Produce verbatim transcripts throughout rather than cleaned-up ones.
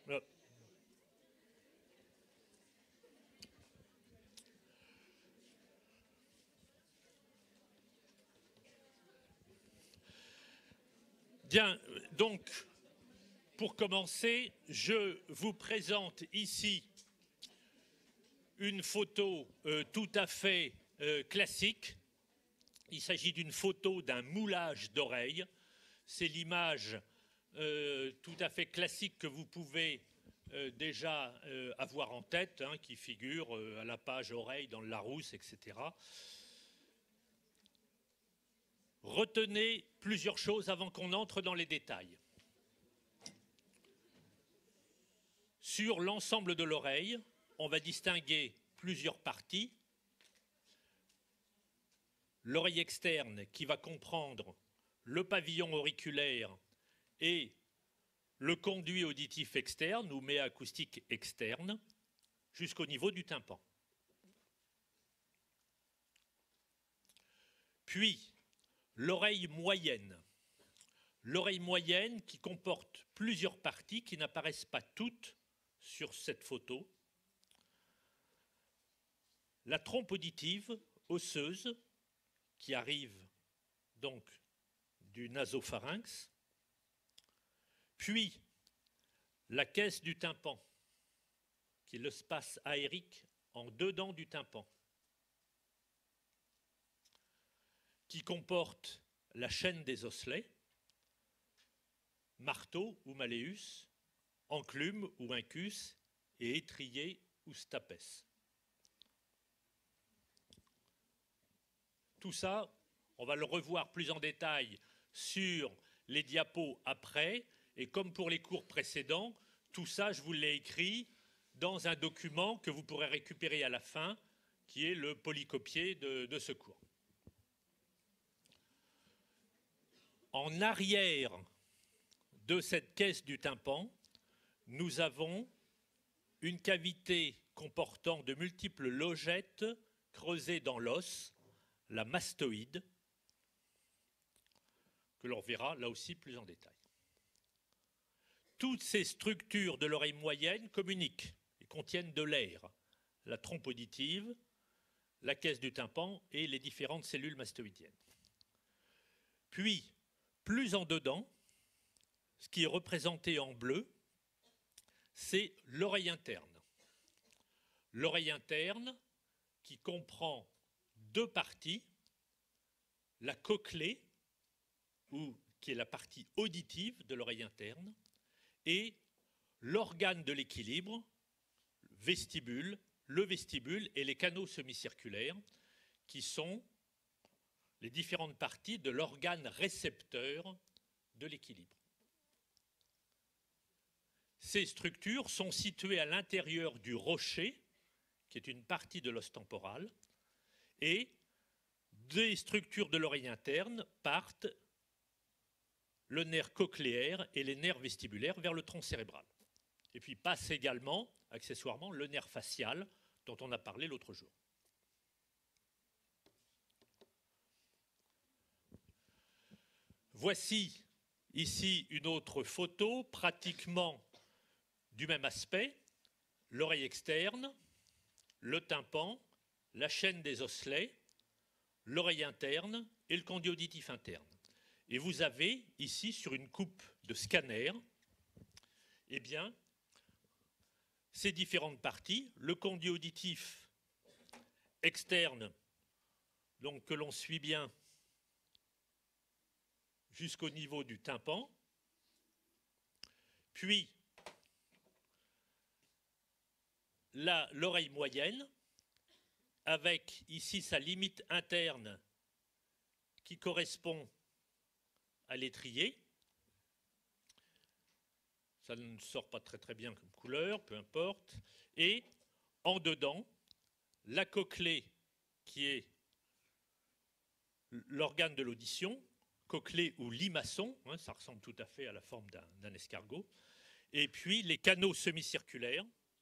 Euh, Bien, donc, pour commencer, je vous présente ici une photo euh, tout à fait euh, classique. Il s'agit d'une photo d'un moulage d'oreille. C'est l'image euh, tout à fait classique que vous pouvez euh, déjà euh, avoir en tête, hein, qui figure euh, à la page oreille dans le Larousse, et cetera. Retenez plusieurs choses avant qu'on entre dans les détails. Sur l'ensemble de l'oreille, on va distinguer plusieurs parties. L'oreille externe qui va comprendre le pavillon auriculaire et le conduit auditif externe ou méa acoustique externe jusqu'au niveau du tympan. Puis, l'oreille moyenne. L'oreille moyenne qui comporte plusieurs parties qui n'apparaissent pas toutes sur cette photo. La trompe auditive osseuse qui arrive donc du nasopharynx, puis la caisse du tympan, qui est l'espace aérique en dedans du tympan, qui comporte la chaîne des osselets, marteau ou malleus, enclume ou incus, et étrier ou stapes. Tout ça, on va le revoir plus en détail sur les diapos après, et comme pour les cours précédents, tout ça, je vous l'ai écrit dans un document que vous pourrez récupérer à la fin, qui est le polycopié de, de ce cours. En arrière de cette caisse du tympan, nous avons une cavité comportant de multiples logettes creusées dans l'os, la mastoïde, que l'on verra là aussi plus en détail. Toutes ces structures de l'oreille moyenne communiquent et contiennent de l'air, la trompe auditive, la caisse du tympan et les différentes cellules mastoïdiennes. Puis, plus en dedans, ce qui est représenté en bleu, c'est l'oreille interne. L'oreille interne qui comprend deux parties, la cochlée, ou, qui est la partie auditive de l'oreille interne, et l'organe de l'équilibre, vestibule, le vestibule et les canaux semi-circulaires, qui sont les différentes parties de l'organe récepteur de l'équilibre. Ces structures sont situées à l'intérieur du rocher, qui est une partie de l'os temporal, et des structures de l'oreille interne partent le nerf cochléaire et les nerfs vestibulaires vers le tronc cérébral. Et puis passe également, accessoirement, le nerf facial dont on a parlé l'autre jour. Voici ici une autre photo, pratiquement du même aspect, l'oreille externe, le tympan, la chaîne des osselets, l'oreille interne et le conduit auditif interne. Et vous avez ici, sur une coupe de scanner, eh bien, ces différentes parties, le conduit auditif externe, donc que l'on suit bien jusqu'au niveau du tympan, puis l'oreille moyenne, avec ici sa limite interne qui correspond à l'étrier. Ça ne sort pas très très bien comme couleur, peu importe. Et en dedans, la cochlée qui est l'organe de l'audition, cochlée ou limaçon, hein, ça ressemble tout à fait à la forme d'un d'un escargot. Et puis les canaux semi-circulaires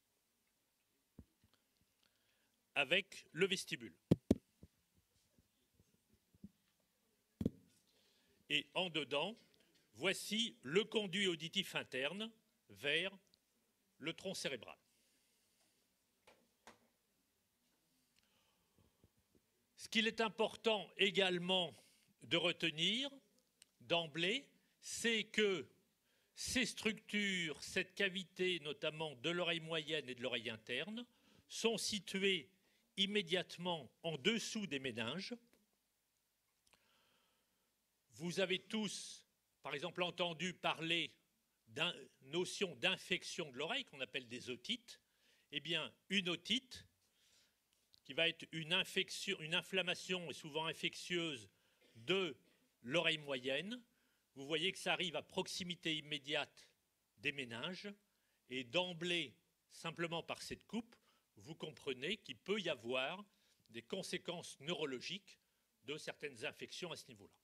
avec le vestibule. Et en dedans, voici le conduit auditif interne vers le tronc cérébral. Ce qu'il est important également de retenir d'emblée, c'est que ces structures, cette cavité notamment de l'oreille moyenne et de l'oreille interne, sont situées immédiatement en dessous des méninges. Vous avez tous, par exemple, entendu parler d'une notion d'infection de l'oreille qu'on appelle des otites. Eh bien, une otite, qui va être une infection, une inflammation et souvent infectieuse de l'oreille moyenne, vous voyez que ça arrive à proximité immédiate des méninges, et d'emblée, simplement par cette coupe, vous comprenez qu'il peut y avoir des conséquences neurologiques de certaines infections à ce niveau-là.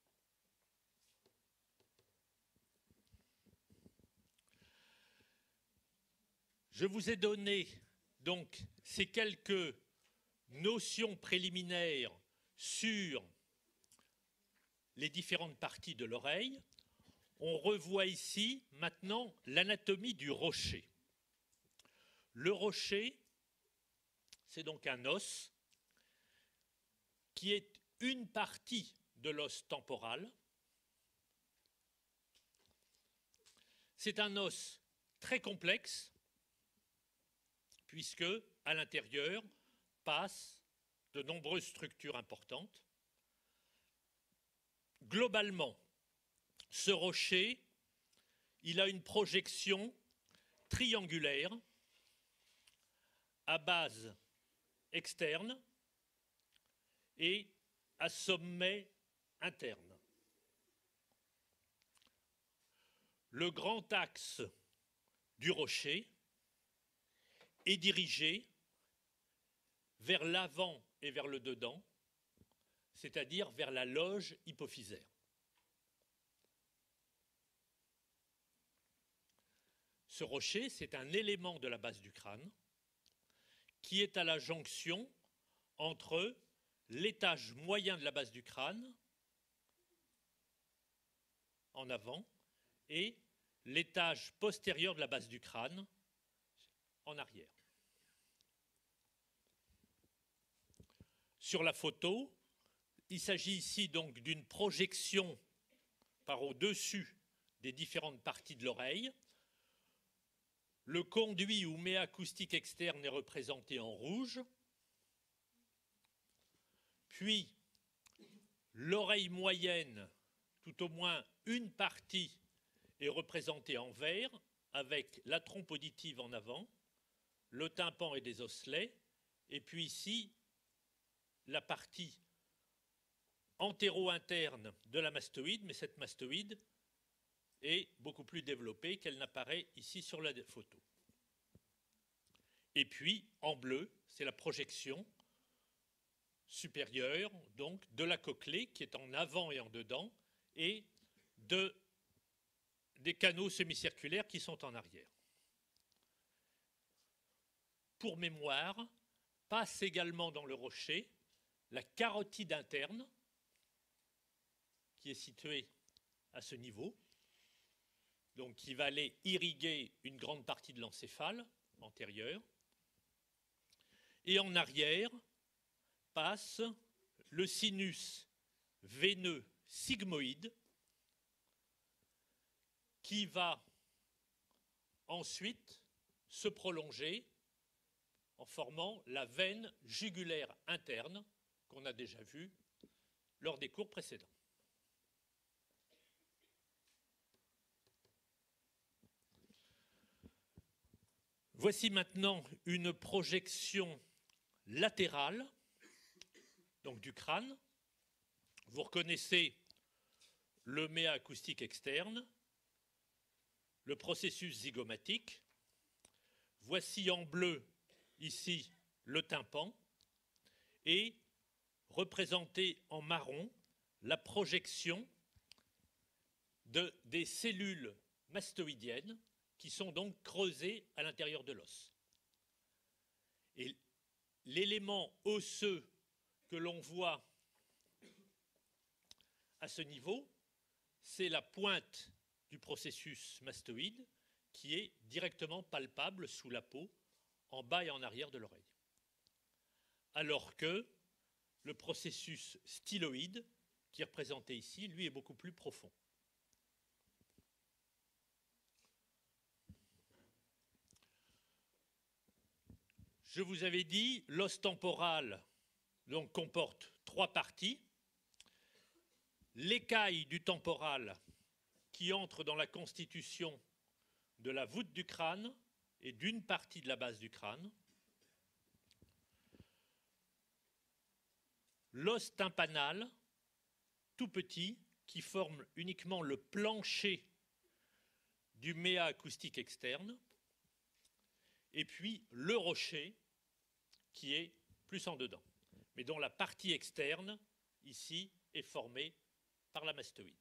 Je vous ai donné donc ces quelques notions préliminaires sur les différentes parties de l'oreille. On revoit ici maintenant l'anatomie du rocher. Le rocher, c'est donc un os qui est une partie de l'os temporal. C'est un os très complexe puisque à l'intérieur passent de nombreuses structures importantes. Globalement, ce rocher, il a une projection triangulaire à base externe et à sommet interne. Le grand axe du rocher est dirigé vers l'avant et vers le dedans, c'est-à-dire vers la loge hypophysaire. Ce rocher, c'est un élément de la base du crâne qui est à la jonction entre l'étage moyen de la base du crâne en avant et l'étage postérieur de la base du crâne en arrière. Sur la photo, il s'agit ici donc d'une projection par au-dessus des différentes parties de l'oreille. Le conduit ou méa acoustique externe est représenté en rouge. Puis, l'oreille moyenne, tout au moins une partie, est représentée en vert, avec la trompe auditive en avant, le tympan et des osselets, et puis ici, la partie antéro-interne de la mastoïde, mais cette mastoïde est beaucoup plus développée qu'elle n'apparaît ici sur la photo. Et puis, en bleu, c'est la projection supérieure, donc, de la cochlée qui est en avant et en dedans, et de, des canaux semi-circulaires qui sont en arrière. Pour mémoire, passe également dans le rocher la carotide interne, qui est située à ce niveau, donc qui va aller irriguer une grande partie de l'encéphale antérieur. Et en arrière passe le sinus veineux sigmoïde qui va ensuite se prolonger en formant la veine jugulaire interne qu'on a déjà vue lors des cours précédents. Voici maintenant une projection latérale, donc du crâne. Vous reconnaissez le méa acoustique externe, le processus zygomatique. Voici en bleu, ici, le tympan, et représenté en marron, la projection de, des cellules mastoïdiennes qui sont donc creusées à l'intérieur de l'os. Et l'élément osseux que l'on voit à ce niveau, c'est la pointe du processus mastoïde qui est directement palpable sous la peau, en bas et en arrière de l'oreille. Alors que le processus styloïde, qui est représenté ici, lui est beaucoup plus profond. Je vous avais dit, l'os temporal donc, comporte trois parties. L'écaille du temporal qui entre dans la constitution de la voûte du crâne et d'une partie de la base du crâne. L'os tympanal, tout petit, qui forme uniquement le plancher du méa acoustique externe. Et puis le rocher, qui est plus en dedans, mais dont la partie externe, ici, est formée par la mastoïde.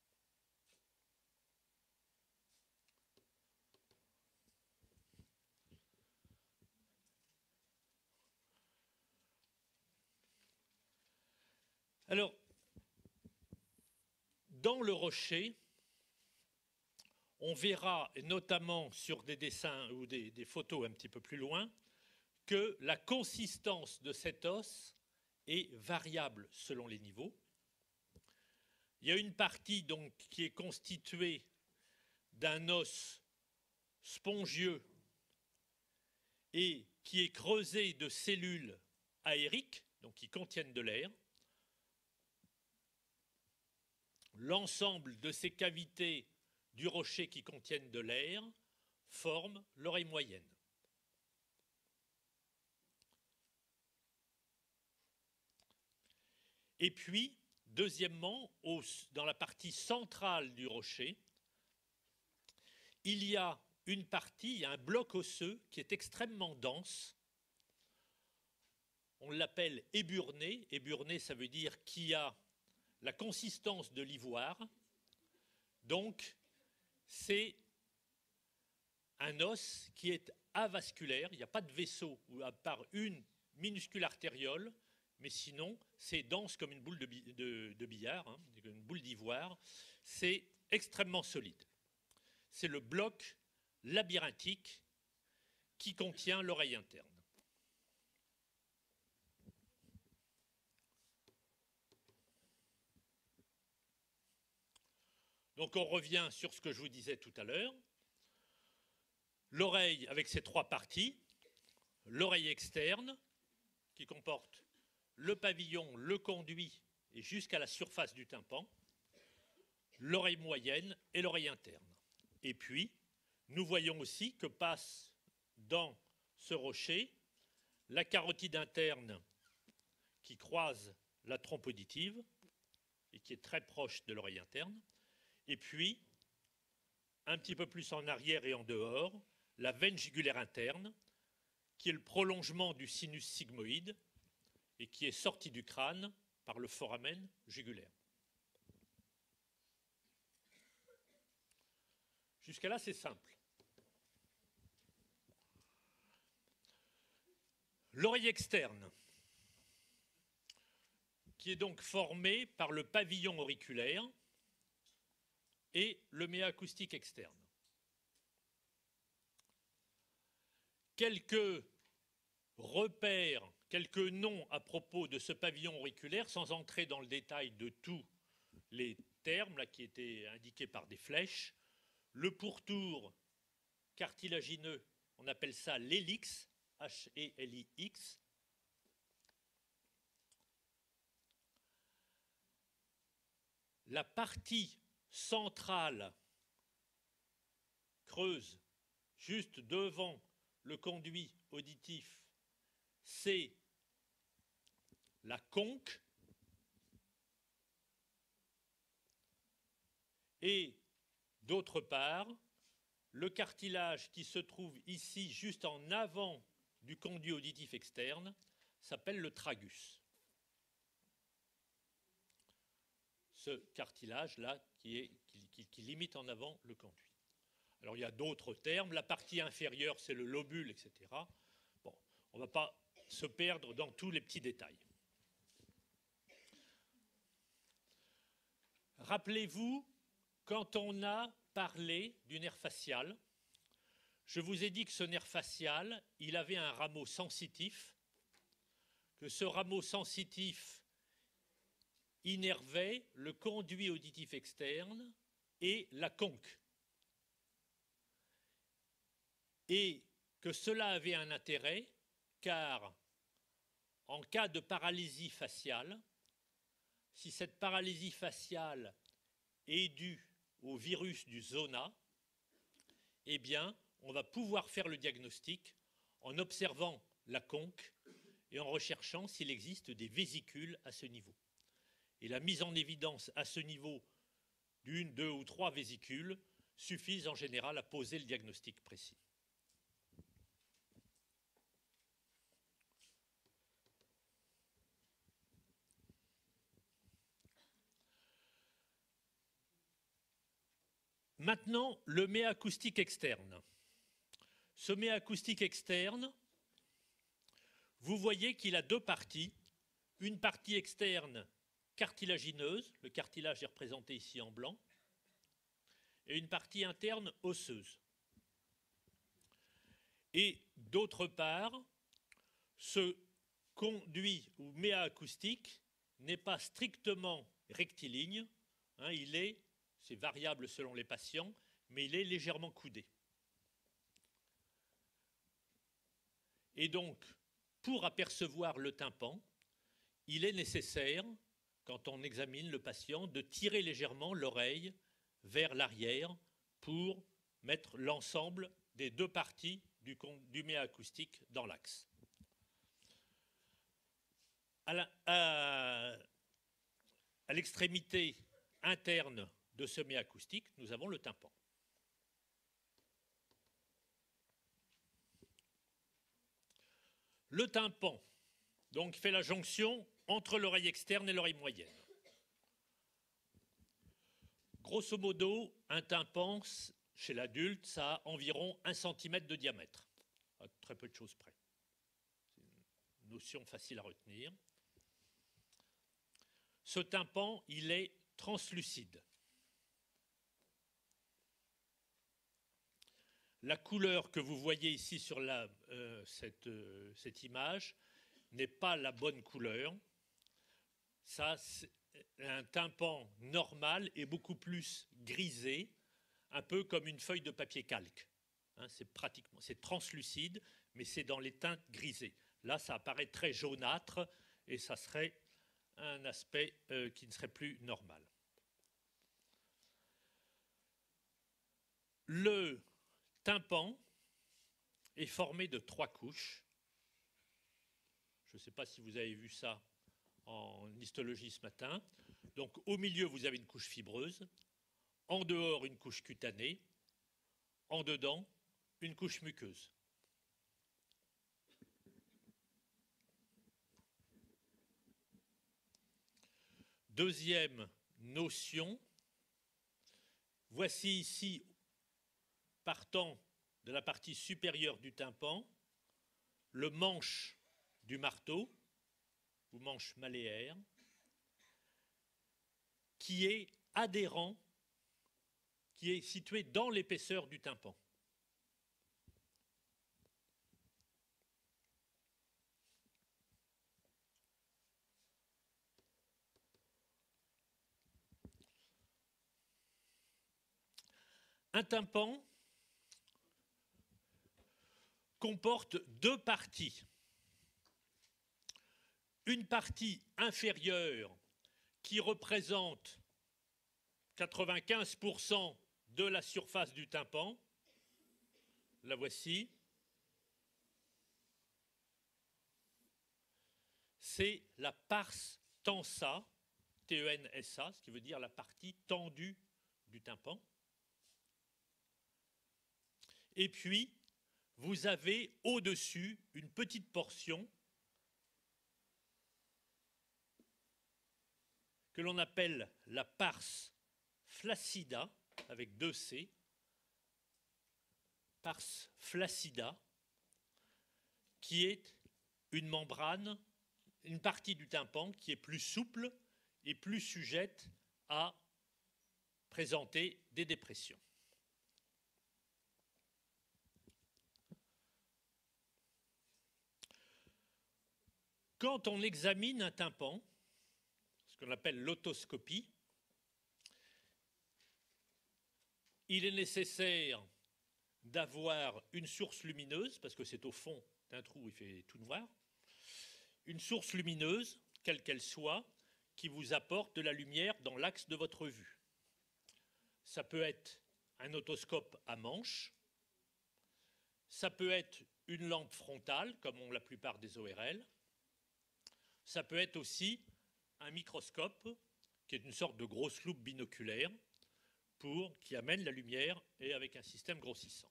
Alors, dans le rocher, on verra, et notamment sur des dessins ou des, des photos un petit peu plus loin, que la consistance de cet os est variable selon les niveaux. Il y a une partie donc qui est constituée d'un os spongieux et qui est creusé de cellules aériques, donc qui contiennent de l'air. L'ensemble de ces cavités du rocher qui contiennent de l'air forment l'oreille moyenne. Et puis, deuxièmement, au, dans la partie centrale du rocher, il y a une partie, il y a un bloc osseux qui est extrêmement dense. On l'appelle éburné. Éburné, ça veut dire qui a la consistance de l'ivoire. Donc, c'est un os qui est avasculaire. Il n'y a pas de vaisseau, à part une minuscule artériole, mais sinon, c'est dense comme une boule de, de, de billard, hein, une boule d'ivoire. C'est extrêmement solide. C'est le bloc labyrinthique qui contient l'oreille interne. Donc on revient sur ce que je vous disais tout à l'heure. L'oreille avec ses trois parties, l'oreille externe qui comporte le pavillon, le conduit et jusqu'à la surface du tympan, l'oreille moyenne et l'oreille interne. Et puis, nous voyons aussi que passe dans ce rocher la carotide interne qui croise la trompe auditive et qui est très proche de l'oreille interne. Et puis, un petit peu plus en arrière et en dehors, la veine jugulaire interne, qui est le prolongement du sinus sigmoïde et qui est sortie du crâne par le foramen jugulaire. Jusqu'à là, c'est simple. L'oreille externe, qui est donc formée par le pavillon auriculaire et le méa acoustique externe. Quelques repères, quelques noms à propos de ce pavillon auriculaire, sans entrer dans le détail de tous les termes là, qui étaient indiqués par des flèches. Le pourtour cartilagineux, on appelle ça l'hélix, H E L I X. La partie centrale creuse, juste devant le conduit auditif, c'est la conque. Et d'autre part, le cartilage qui se trouve ici, juste en avant du conduit auditif externe, s'appelle le tragus. Ce cartilage-là qui, est, qui, qui, qui limite en avant le conduit. Alors il y a d'autres termes, la partie inférieure c'est le lobule, et cetera. Bon, on ne va pas se perdre dans tous les petits détails. Rappelez-vous, quand on a parlé du nerf facial, Je vous ai dit que ce nerf facial, il avait un rameau sensitif, que ce rameau sensitif innervait le conduit auditif externe et la conque. Et que cela avait un intérêt, car en cas de paralysie faciale, si cette paralysie faciale est due au virus du zona, eh bien, on va pouvoir faire le diagnostic en observant la conque et en recherchant s'il existe des vésicules à ce niveau. Et la mise en évidence à ce niveau d'une, deux ou trois vésicules suffisent en général à poser le diagnostic précis. Maintenant, le méa acoustique externe. Ce méa acoustique externe, vous voyez qu'il a deux parties. Une partie externe cartilagineuse, le cartilage est représenté ici en blanc, et une partie interne osseuse. Et d'autre part, ce conduit ou méa acoustique n'est pas strictement rectiligne, hein, il est, c'est variable selon les patients, mais il est légèrement coudé. Et donc, pour apercevoir le tympan, il est nécessaire, quand on examine le patient, de tirer légèrement l'oreille vers l'arrière pour mettre l'ensemble des deux parties du, du méa acoustique dans l'axe. À l'extrémité interne de ce méa acoustique, nous avons le tympan. Le tympan, donc, fait la jonction entre l'oreille externe et l'oreille moyenne. Grosso modo, un tympan, chez l'adulte, ça a environ un centimètre de diamètre, à très peu de choses près. C'est une notion facile à retenir. Ce tympan, il est translucide. La couleur que vous voyez ici sur la, euh, cette, euh, cette image n'est pas la bonne couleur. Ça, un tympan normal est beaucoup plus grisé, un peu comme une feuille de papier calque. Hein, c'est pratiquement, c'est translucide, mais c'est dans les teintes grisées. Là, ça apparaît très jaunâtre et ça serait un aspect euh, qui ne serait plus normal. Le tympan est formé de trois couches. Je ne sais pas si vous avez vu ça en histologie ce matin. Donc, au milieu, vous avez une couche fibreuse. En dehors, une couche cutanée. En dedans, une couche muqueuse. Deuxième notion. Voici ici, partant de la partie supérieure du tympan, le manche du marteau, ou manche malléaire, qui est adhérent, qui est situé dans l'épaisseur du tympan. Un tympan comporte deux parties. Une partie inférieure qui représente quatre-vingt-quinze pour cent de la surface du tympan. La voici. C'est la pars tensa, T E N S A, ce qui veut dire la partie tendue du tympan. Et puis, vous avez au-dessus une petite portion que l'on appelle la pars flaccida, avec deux C, pars flaccida, qui est une membrane, une partie du tympan qui est plus souple et plus sujette à présenter des dépressions. Quand on examine un tympan, ce qu'on appelle l'otoscopie, il est nécessaire d'avoir une source lumineuse, parce que c'est au fond d'un trou où il fait tout noir, une source lumineuse, quelle qu'elle soit, qui vous apporte de la lumière dans l'axe de votre vue. Ça peut être un otoscope à manche, ça peut être une lampe frontale, comme ont la plupart des O R L, ça peut être aussi un microscope, qui est une sorte de grosse loupe binoculaire, pour, qui amène la lumière et avec un système grossissant.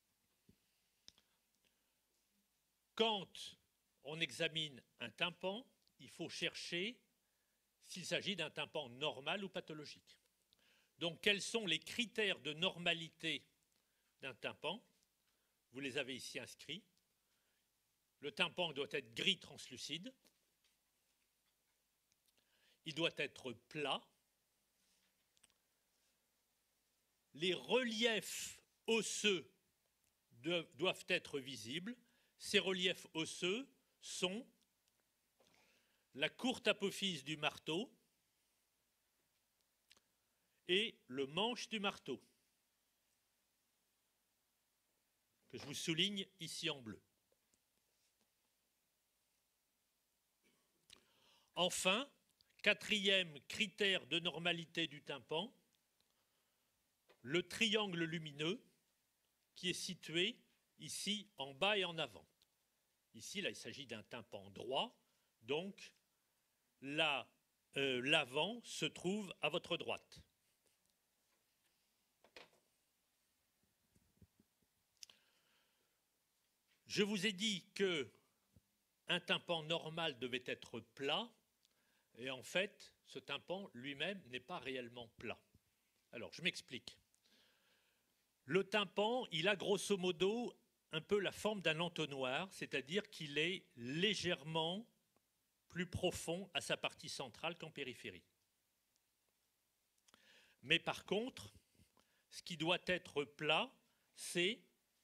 Quand on examine un tympan, il faut chercher s'il s'agit d'un tympan normal ou pathologique. Donc, quels sont les critères de normalité d'un tympan? Vous les avez ici inscrits. Le tympan doit être gris translucide. Il doit être plat. Les reliefs osseux doivent être visibles. Ces reliefs osseux sont la courte apophyse du marteau et le manche du marteau, que je vous souligne ici en bleu. Enfin, quatrième critère de normalité du tympan, le triangle lumineux qui est situé ici en bas et en avant. Ici, là, il s'agit d'un tympan droit, donc là, euh, l'avant se trouve à votre droite. Je vous ai dit qu'un tympan normal devait être plat, et en fait, ce tympan lui-même n'est pas réellement plat. Alors, je m'explique. Le tympan, il a grosso modo un peu la forme d'un entonnoir, c'est-à-dire qu'il est légèrement plus profond à sa partie centrale qu'en périphérie. Mais par contre, ce qui doit être plat, c'est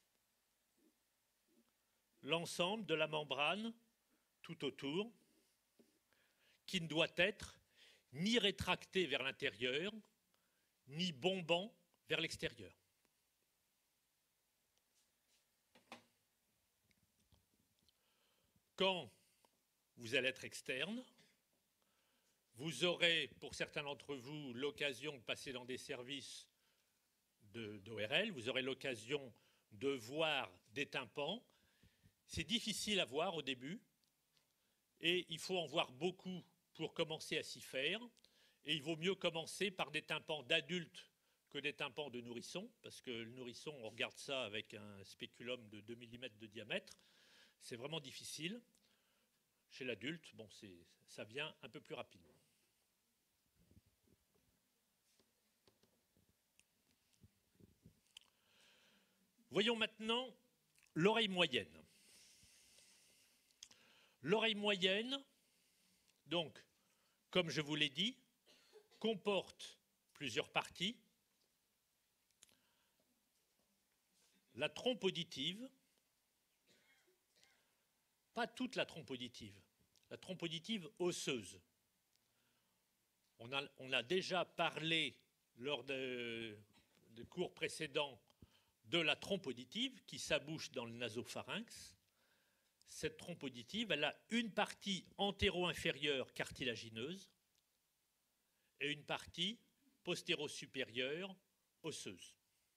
l'ensemble de la membrane tout autour, qui ne doit être ni rétracté vers l'intérieur, ni bombant vers l'extérieur. Quand vous allez être externe, vous aurez, pour certains d'entre vous, l'occasion de passer dans des services d'O R L, vous aurez l'occasion de voir des tympans. C'est difficile à voir au début, et il faut en voir beaucoup pour commencer à s'y faire, et il vaut mieux commencer par des tympans d'adultes que des tympans de nourrissons, parce que le nourrisson, on regarde ça avec un spéculum de deux millimètres de diamètre, c'est vraiment difficile. Chez l'adulte, bon, ça vient un peu plus rapidement. Voyons maintenant l'oreille moyenne. L'oreille moyenne, donc, comme je vous l'ai dit, comporte plusieurs parties. La trompe auditive, pas toute la trompe auditive, la trompe auditive osseuse. On a, on a déjà parlé lors de, de cours précédents de la trompe auditive qui s'abouche dans le nasopharynx. Cette trompe auditive, elle a une partie antéro-inférieure cartilagineuse et une partie postéro-supérieure osseuse.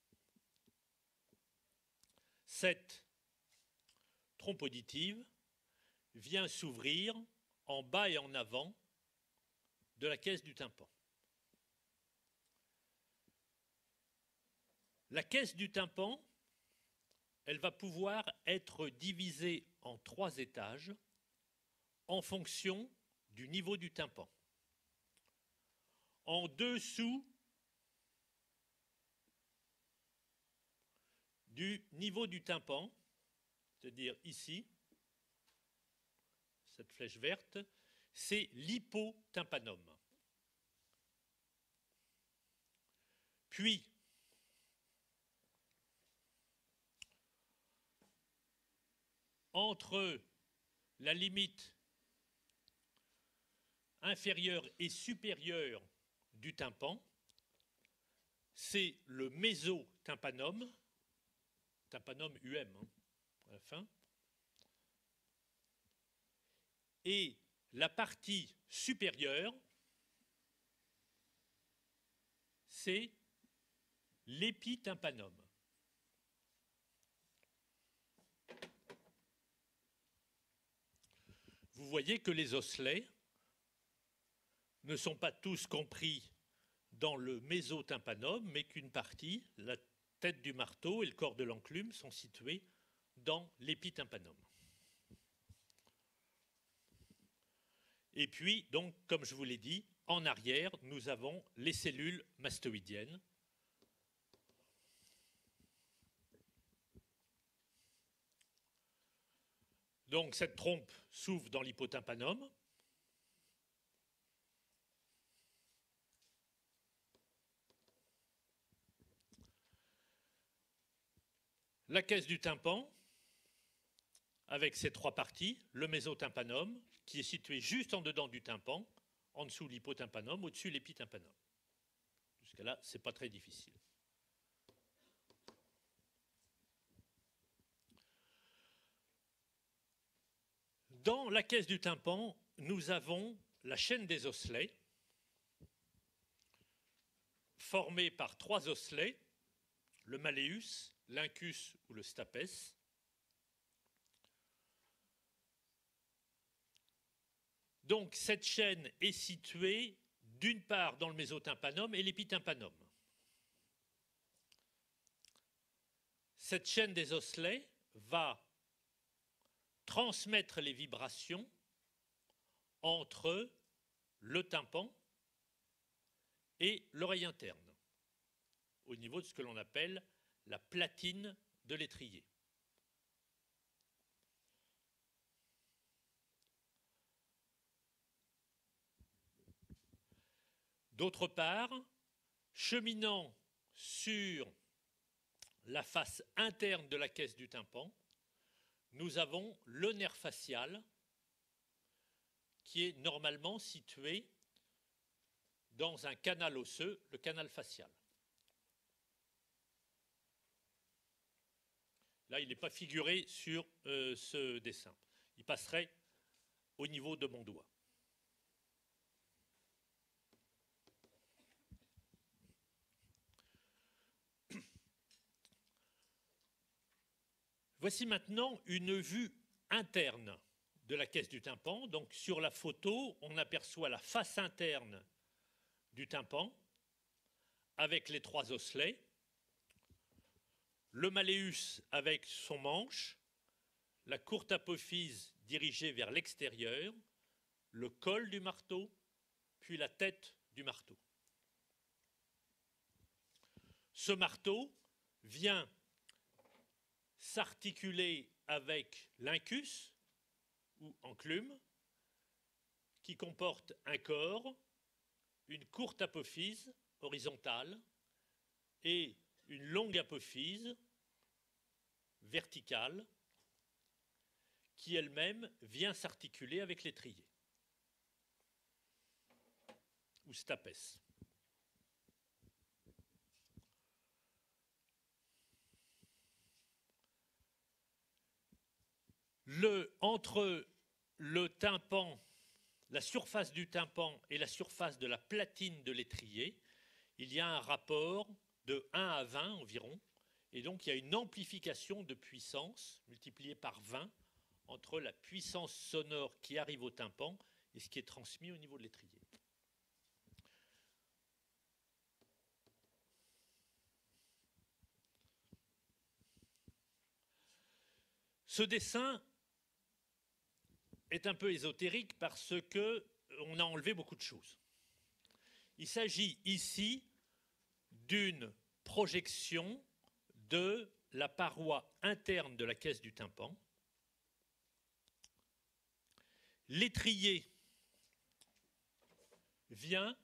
Cette trompe auditive vient s'ouvrir en bas et en avant de la caisse du tympan. La caisse du tympan, elle va pouvoir être divisée en trois étages en fonction du niveau du tympan. En dessous du niveau du tympan, c'est-à-dire ici, cette flèche verte, c'est l'hypotympanum. Puis, entre la limite inférieur et supérieur du tympan, c'est le mésotympanum, tympanum U M hein, à la fin, et la partie supérieure, c'est l'épitympanum. Vous voyez que les osselets ne sont pas tous compris dans le mésotympanum, mais qu'une partie, la tête du marteau et le corps de l'enclume, sont situés dans l'épitympanum. Et puis, donc, comme je vous l'ai dit, en arrière, nous avons les cellules mastoïdiennes. Donc, cette trompe s'ouvre dans l'hypotympanum. La caisse du tympan, avec ses trois parties, le mésotympanum, qui est situé juste en dedans du tympan, en dessous l'hypotympanum, au-dessus l'épitympanum. Jusqu'à là, ce n'est pas très difficile. Dans la caisse du tympan, nous avons la chaîne des osselets, formée par trois osselets, le malleus, l'incus ou le stapes. Donc cette chaîne est située d'une part dans le mésotympanum et l'épitympanum. Cette chaîne des osselets va transmettre les vibrations entre le tympan et l'oreille interne, au niveau de ce que l'on appelle la platine de l'étrier. D'autre part, cheminant sur la face interne de la caisse du tympan, nous avons le nerf facial qui est normalement situé dans un canal osseux, le canal facial. Là, il n'est pas figuré sur euh, ce dessin. Il passerait au niveau de mon doigt. Voici maintenant une vue interne de la caisse du tympan. Donc sur la photo, on aperçoit la face interne du tympan avec les trois osselets, le malleus avec son manche, la courte apophyse dirigée vers l'extérieur, le col du marteau, puis la tête du marteau. Ce marteau vient s'articuler avec l'incus ou enclume qui comporte un corps, une courte apophyse horizontale et une longue apophyse verticale qui elle-même vient s'articuler avec l'étrier ou stapes. Le, entre le tympan, la surface du tympan et la surface de la platine de l'étrier, il y a un rapport de un à vingt environ, et donc il y a une amplification de puissance multipliée par vingt entre la puissance sonore qui arrive au tympan et ce qui est transmis au niveau de l'étrier. Ce dessin est un peu ésotérique parce qu'on a enlevé beaucoup de choses. Il s'agit ici d'une projection de la paroi interne de la caisse du tympan. L'étrier vient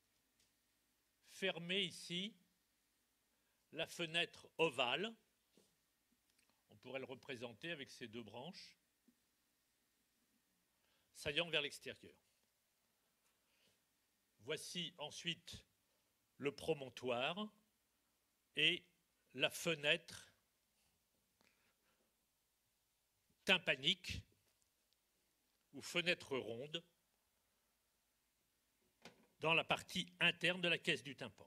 fermer ici la fenêtre ovale. On pourrait le représenter avec ces deux branches saillant vers l'extérieur. Voici ensuite le promontoire et la fenêtre tympanique ou fenêtre ronde dans la partie interne de la caisse du tympan.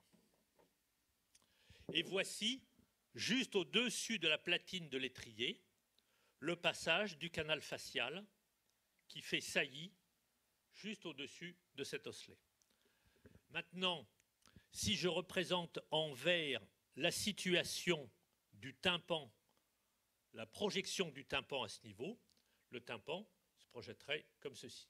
Et voici, juste au-dessus de la platine de l'étrier, le passage du canal facial qui fait saillie juste au-dessus de cet osselet. Maintenant, si je représente en vert la situation du tympan, la projection du tympan à ce niveau, le tympan se projetterait comme ceci.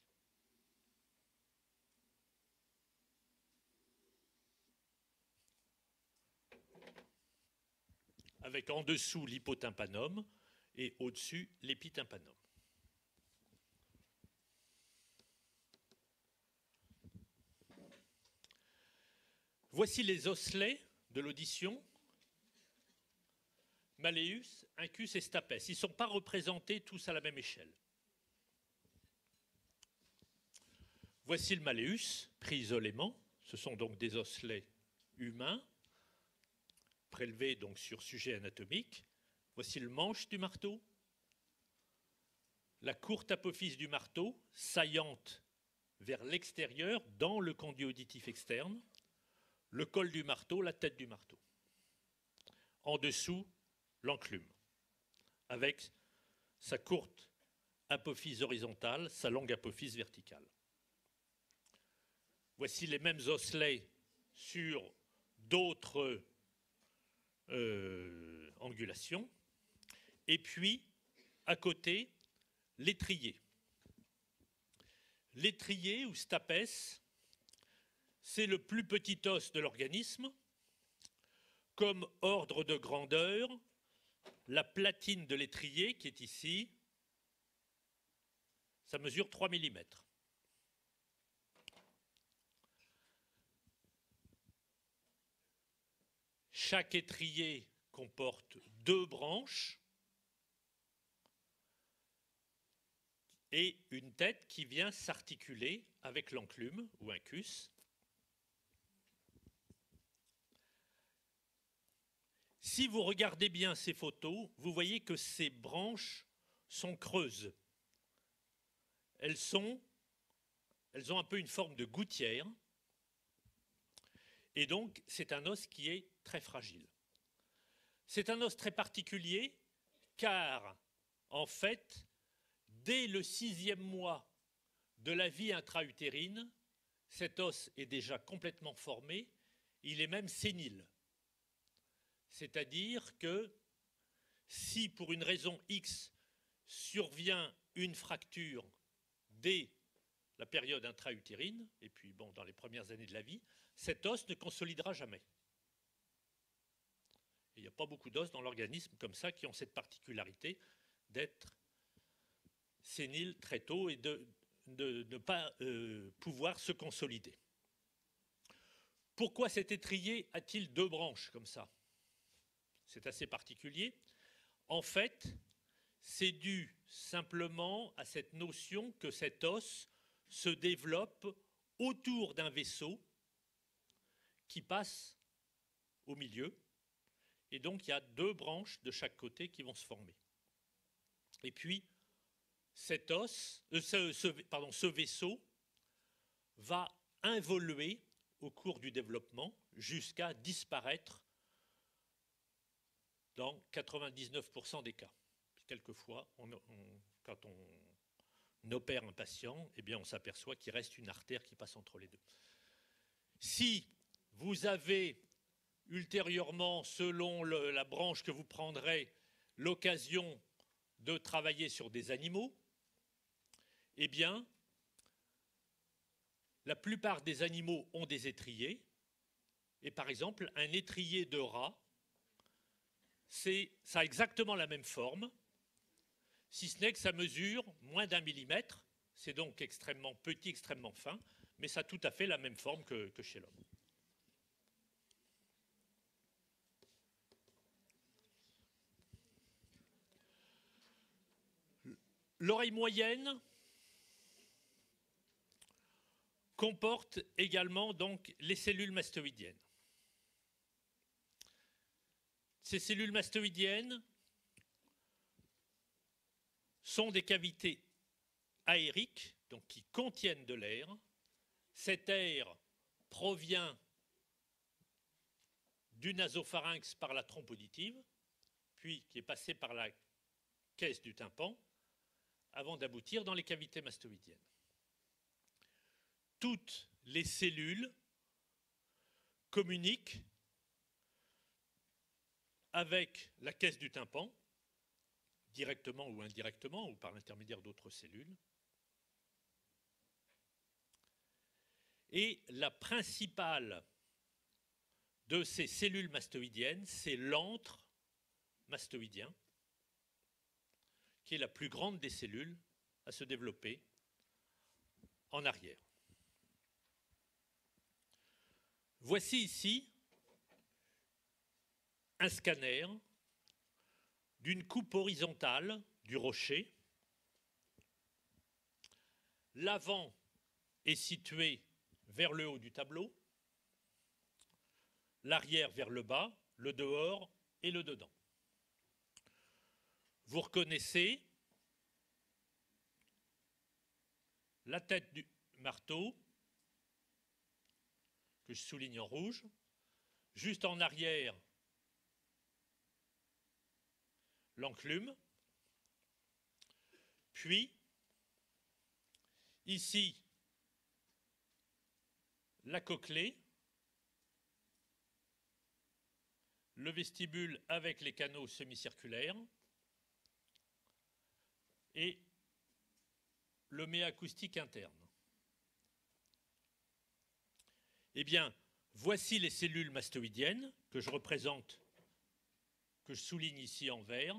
Avec en dessous l'hypotympanum et au-dessus l'épitympanum. Voici les osselets de l'audition, malleus, incus et stapes. Ils ne sont pas représentés tous à la même échelle. Voici le malleus, pris isolément. Ce sont donc des osselets humains, prélevés donc sur sujet anatomique. Voici le manche du marteau, la courte apophyse du marteau, saillante vers l'extérieur, dans le conduit auditif externe, le col du marteau, la tête du marteau. En dessous, l'enclume, avec sa courte apophyse horizontale, sa longue apophyse verticale. Voici les mêmes osselets sur d'autres euh, angulations. Et puis, à côté, l'étrier. L'étrier ou stapes, c'est le plus petit os de l'organisme. Comme ordre de grandeur, la platine de l'étrier, qui est ici, ça mesure trois millimètres. Chaque étrier comporte deux branches et une tête qui vient s'articuler avec l'enclume ou incus. Si vous regardez bien ces photos, vous voyez que ces branches sont creuses. Elles sont, elles ont un peu une forme de gouttière. Et donc, c'est un os qui est très fragile. C'est un os très particulier car, en fait, dès le sixième mois de la vie intra-utérine, cet os est déjà complètement formé, il est même sénile. C'est-à-dire que si pour une raison X survient une fracture dès la période intra-utérine, et puis bon, dans les premières années de la vie, cet os ne consolidera jamais. Et il n'y a pas beaucoup d'os dans l'organisme comme ça qui ont cette particularité d'être séniles très tôt et de ne pas euh, pouvoir se consolider. Pourquoi cet étrier a-t-il deux branches comme ça? C'est assez particulier. En fait, c'est dû simplement à cette notion que cet os se développe autour d'un vaisseau qui passe au milieu. Et donc, il y a deux branches de chaque côté qui vont se former. Et puis, cet os, euh, ce, ce, pardon, ce vaisseau va involuer au cours du développement jusqu'à disparaître dans quatre-vingt-dix-neuf pour cent des cas. Quelquefois, on, on, quand on opère un patient, eh bien, on s'aperçoit qu'il reste une artère qui passe entre les deux. Si vous avez ultérieurement, selon le, la branche que vous prendrez, l'occasion de travailler sur des animaux, eh bien, la plupart des animaux ont des étriers. Et par exemple, un étrier de rat, ça a exactement la même forme, si ce n'est que ça mesure moins d'un millimètre. C'est donc extrêmement petit, extrêmement fin, mais ça a tout à fait la même forme que, que chez l'homme. L'oreille moyenne comporte également donc les cellules mastoïdiennes. Ces cellules mastoïdiennes sont des cavités aériques, donc qui contiennent de l'air. Cet air provient du nasopharynx par la trompe auditive, puis qui est passé par la caisse du tympan, avant d'aboutir dans les cavités mastoïdiennes. Toutes les cellules communiquent avec la caisse du tympan, directement ou indirectement, ou par l'intermédiaire d'autres cellules. Et la principale de ces cellules mastoïdiennes, c'est l'antre mastoïdien, qui est la plus grande des cellules à se développer en arrière. Voici ici un scanner d'une coupe horizontale du rocher. L'avant est situé vers le haut du tableau, l'arrière vers le bas, le dehors et le dedans. Vous reconnaissez la tête du marteau, que je souligne en rouge, juste en arrière, l'enclume, puis ici, la cochlée, le vestibule avec les canaux semi-circulaires et le méa acoustique interne. Eh bien, voici les cellules mastoïdiennes que je représente, que je souligne ici en vert.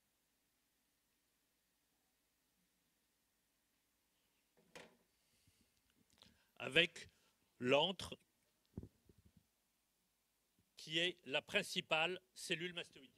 Avec l'antre qui est la principale cellule mastoïdienne.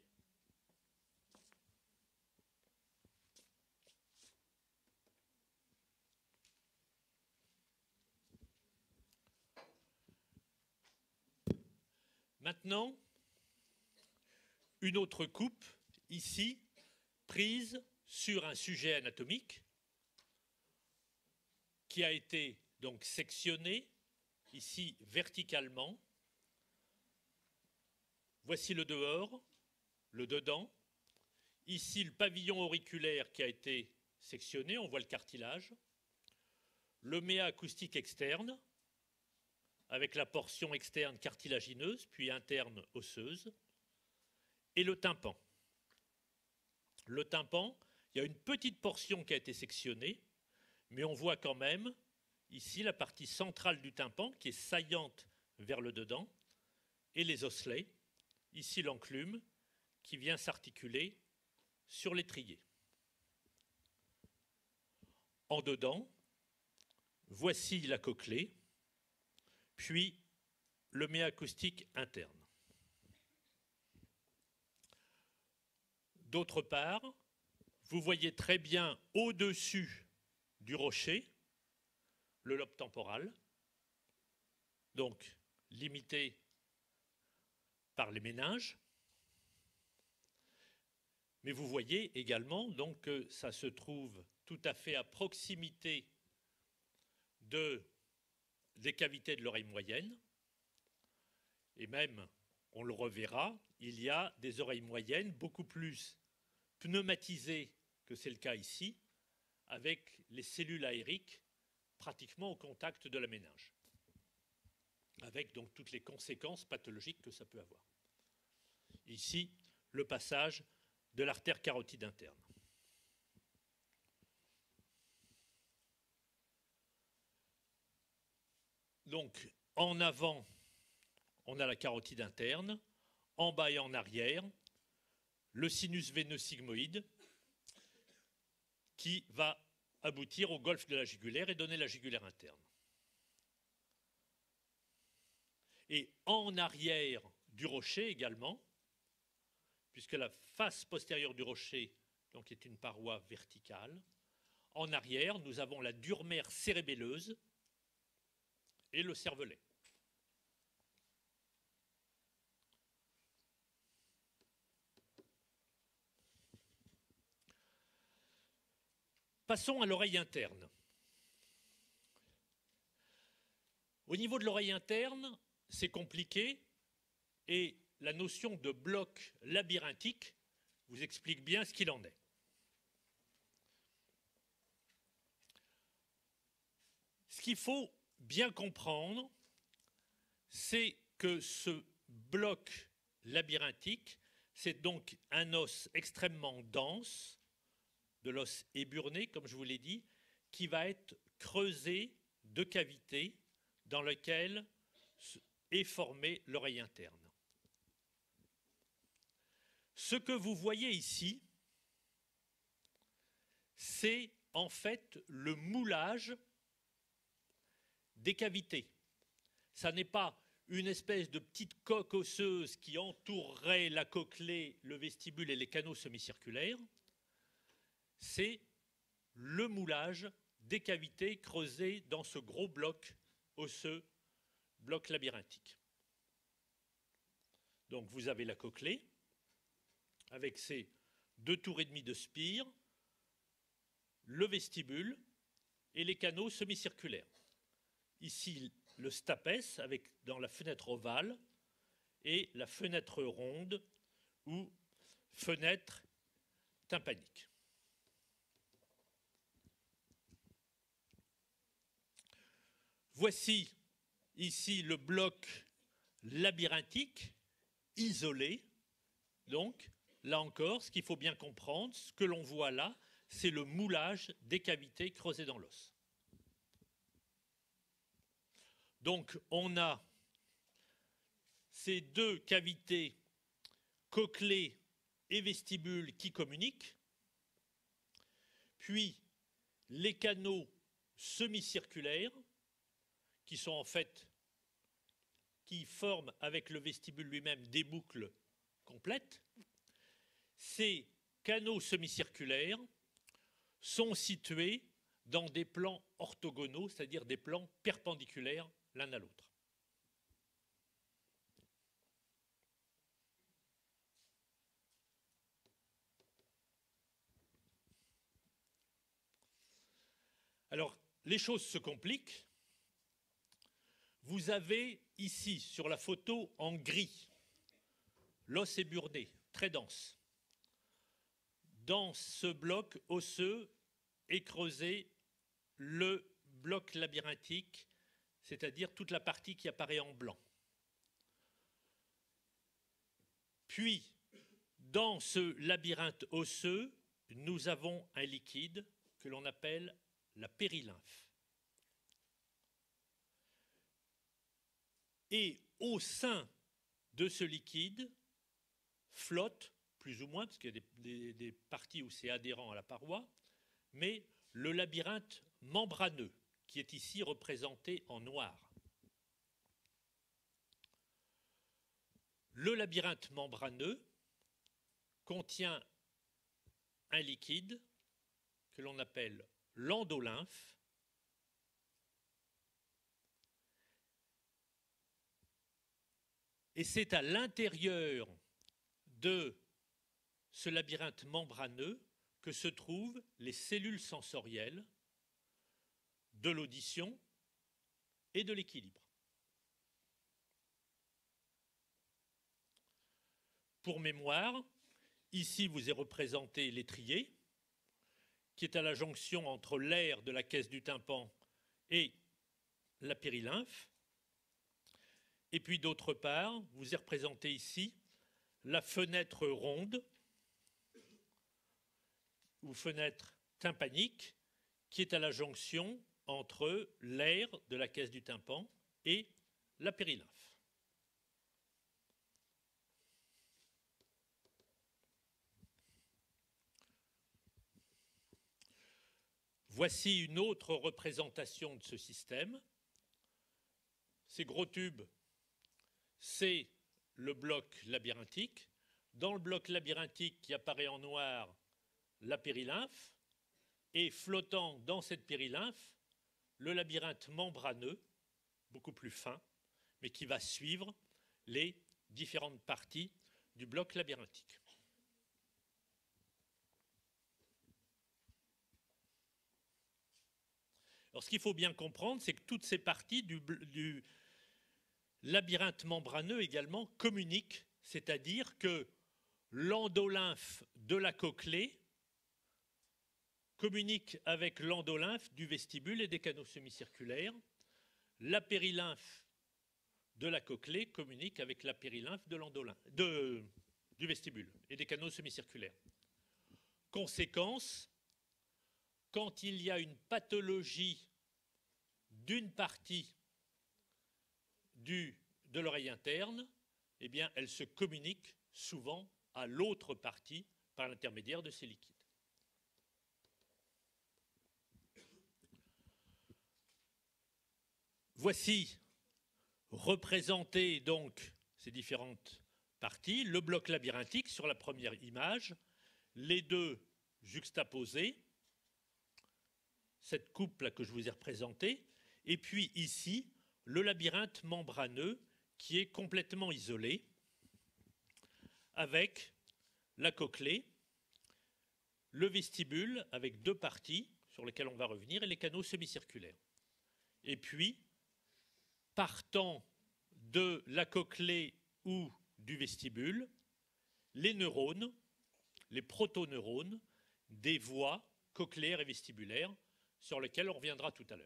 Maintenant, une autre coupe, ici, prise sur un sujet anatomique qui a été donc sectionné, ici verticalement. Voici le dehors, le dedans. Ici, le pavillon auriculaire qui a été sectionné, on voit le cartilage. Le méa acoustique externe, avec la portion externe cartilagineuse, puis interne osseuse. Et le tympan. Le tympan, il y a une petite portion qui a été sectionnée, mais on voit quand même ici la partie centrale du tympan qui est saillante vers le dedans, et les osselets. Ici l'enclume qui vient s'articuler sur l'étrier. En dedans, voici la cochlée, puis le méa acoustique interne. D'autre part, vous voyez très bien au-dessus du rocher le lobe temporal, donc limité par les méninges. Mais vous voyez également donc, que ça se trouve tout à fait à proximité de, des cavités de l'oreille moyenne. Et même, on le reverra, il y a des oreilles moyennes beaucoup plus pneumatisées que c'est le cas ici, avec les cellules aériques pratiquement au contact de la méninge, avec donc toutes les conséquences pathologiques que ça peut avoir. Ici, le passage de l'artère carotide interne. Donc, en avant, on a la carotide interne, en bas et en arrière, le sinus veineux sigmoïde qui va aboutir au golfe de la jugulaire et donner la jugulaire interne. Et en arrière du rocher également, puisque la face postérieure du rocher donc, est une paroi verticale, en arrière, nous avons la durmère cérébelleuse et le cervelet. Passons à l'oreille interne. Au niveau de l'oreille interne, c'est compliqué et la notion de bloc labyrinthique vous explique bien ce qu'il en est. Ce qu'il faut bien comprendre, c'est que ce bloc labyrinthique, c'est donc un os extrêmement dense, de l'os éburné, comme je vous l'ai dit, qui va être creusé de cavités dans lesquelles est formée l'oreille interne. Ce que vous voyez ici, c'est en fait le moulage des cavités. Ça n'est pas une espèce de petite coque osseuse qui entourerait la cochlée, le vestibule et les canaux semi-circulaires. C'est le moulage des cavités creusées dans ce gros bloc osseux, bloc labyrinthique. Donc vous avez la cochlée, avec ses deux tours et demi de spire, le vestibule et les canaux semi-circulaires. Ici, le stapes avec dans la fenêtre ovale et la fenêtre ronde ou fenêtre tympanique. Voici ici le bloc labyrinthique isolé. Donc, là encore, ce qu'il faut bien comprendre, ce que l'on voit là, c'est le moulage des cavités creusées dans l'os. Donc, on a ces deux cavités, cochlée et vestibule, qui communiquent, puis les canaux semi-circulaires, qui sont en fait, qui forment avec le vestibule lui-même des boucles complètes. Ces canaux semi-circulaires sont situés dans des plans orthogonaux, c'est-à-dire des plans perpendiculaires l'un à l'autre. Alors, les choses se compliquent. Vous avez ici, sur la photo en gris, l'os éburné, très dense. Dans ce bloc osseux est creusé le bloc labyrinthique, c'est-à-dire toute la partie qui apparaît en blanc. Puis, dans ce labyrinthe osseux, nous avons un liquide que l'on appelle la périlymphe. Et au sein de ce liquide flotte, plus ou moins, parce qu'il y a des, des, des parties où c'est adhérent à la paroi, mais le labyrinthe membraneux, qui est ici représenté en noir. Le labyrinthe membraneux contient un liquide que l'on appelle l'endolymphe, et c'est à l'intérieur de ce labyrinthe membraneux que se trouvent les cellules sensorielles de l'audition et de l'équilibre. Pour mémoire, ici vous est représenté l'étrier, qui est à la jonction entre l'air de la caisse du tympan et la périlymphe. Et puis d'autre part, vous est représenté ici la fenêtre ronde ou fenêtre tympanique qui est à la jonction entre l'air de la caisse du tympan et la périlymphe. Voici une autre représentation de ce système. Ces gros tubes, c'est le bloc labyrinthique. Dans le bloc labyrinthique qui apparaît en noir, la périlymphe, et flottant dans cette périlymphe, le labyrinthe membraneux beaucoup plus fin, mais qui va suivre les différentes parties du bloc labyrinthique. Alors, ce qu'il faut bien comprendre, c'est que toutes ces parties du, du labyrinthe membraneux également communiquent, c'est-à-dire que l'endolymphe de la cochlée communique avec l'endolymphe du vestibule et des canaux semi-circulaires. La périlymphe de la cochlée communique avec la périlymphe de l'endolymphe, de, du vestibule et des canaux semi-circulaires. Conséquence, quand il y a une pathologie d'une partie du, de l'oreille interne, eh bien, elle se communique souvent à l'autre partie par l'intermédiaire de ces liquides. Voici représentées donc ces différentes parties, le bloc labyrinthique sur la première image, les deux juxtaposés, cette coupe là que je vous ai représentée, et puis ici, le labyrinthe membraneux qui est complètement isolé, avec la cochlée, le vestibule avec deux parties sur lesquelles on va revenir, et les canaux semi-circulaires. Et puis, partant de la cochlée ou du vestibule, les neurones, les protoneurones, des voies cochléaires et vestibulaires, sur lesquelles on reviendra tout à l'heure.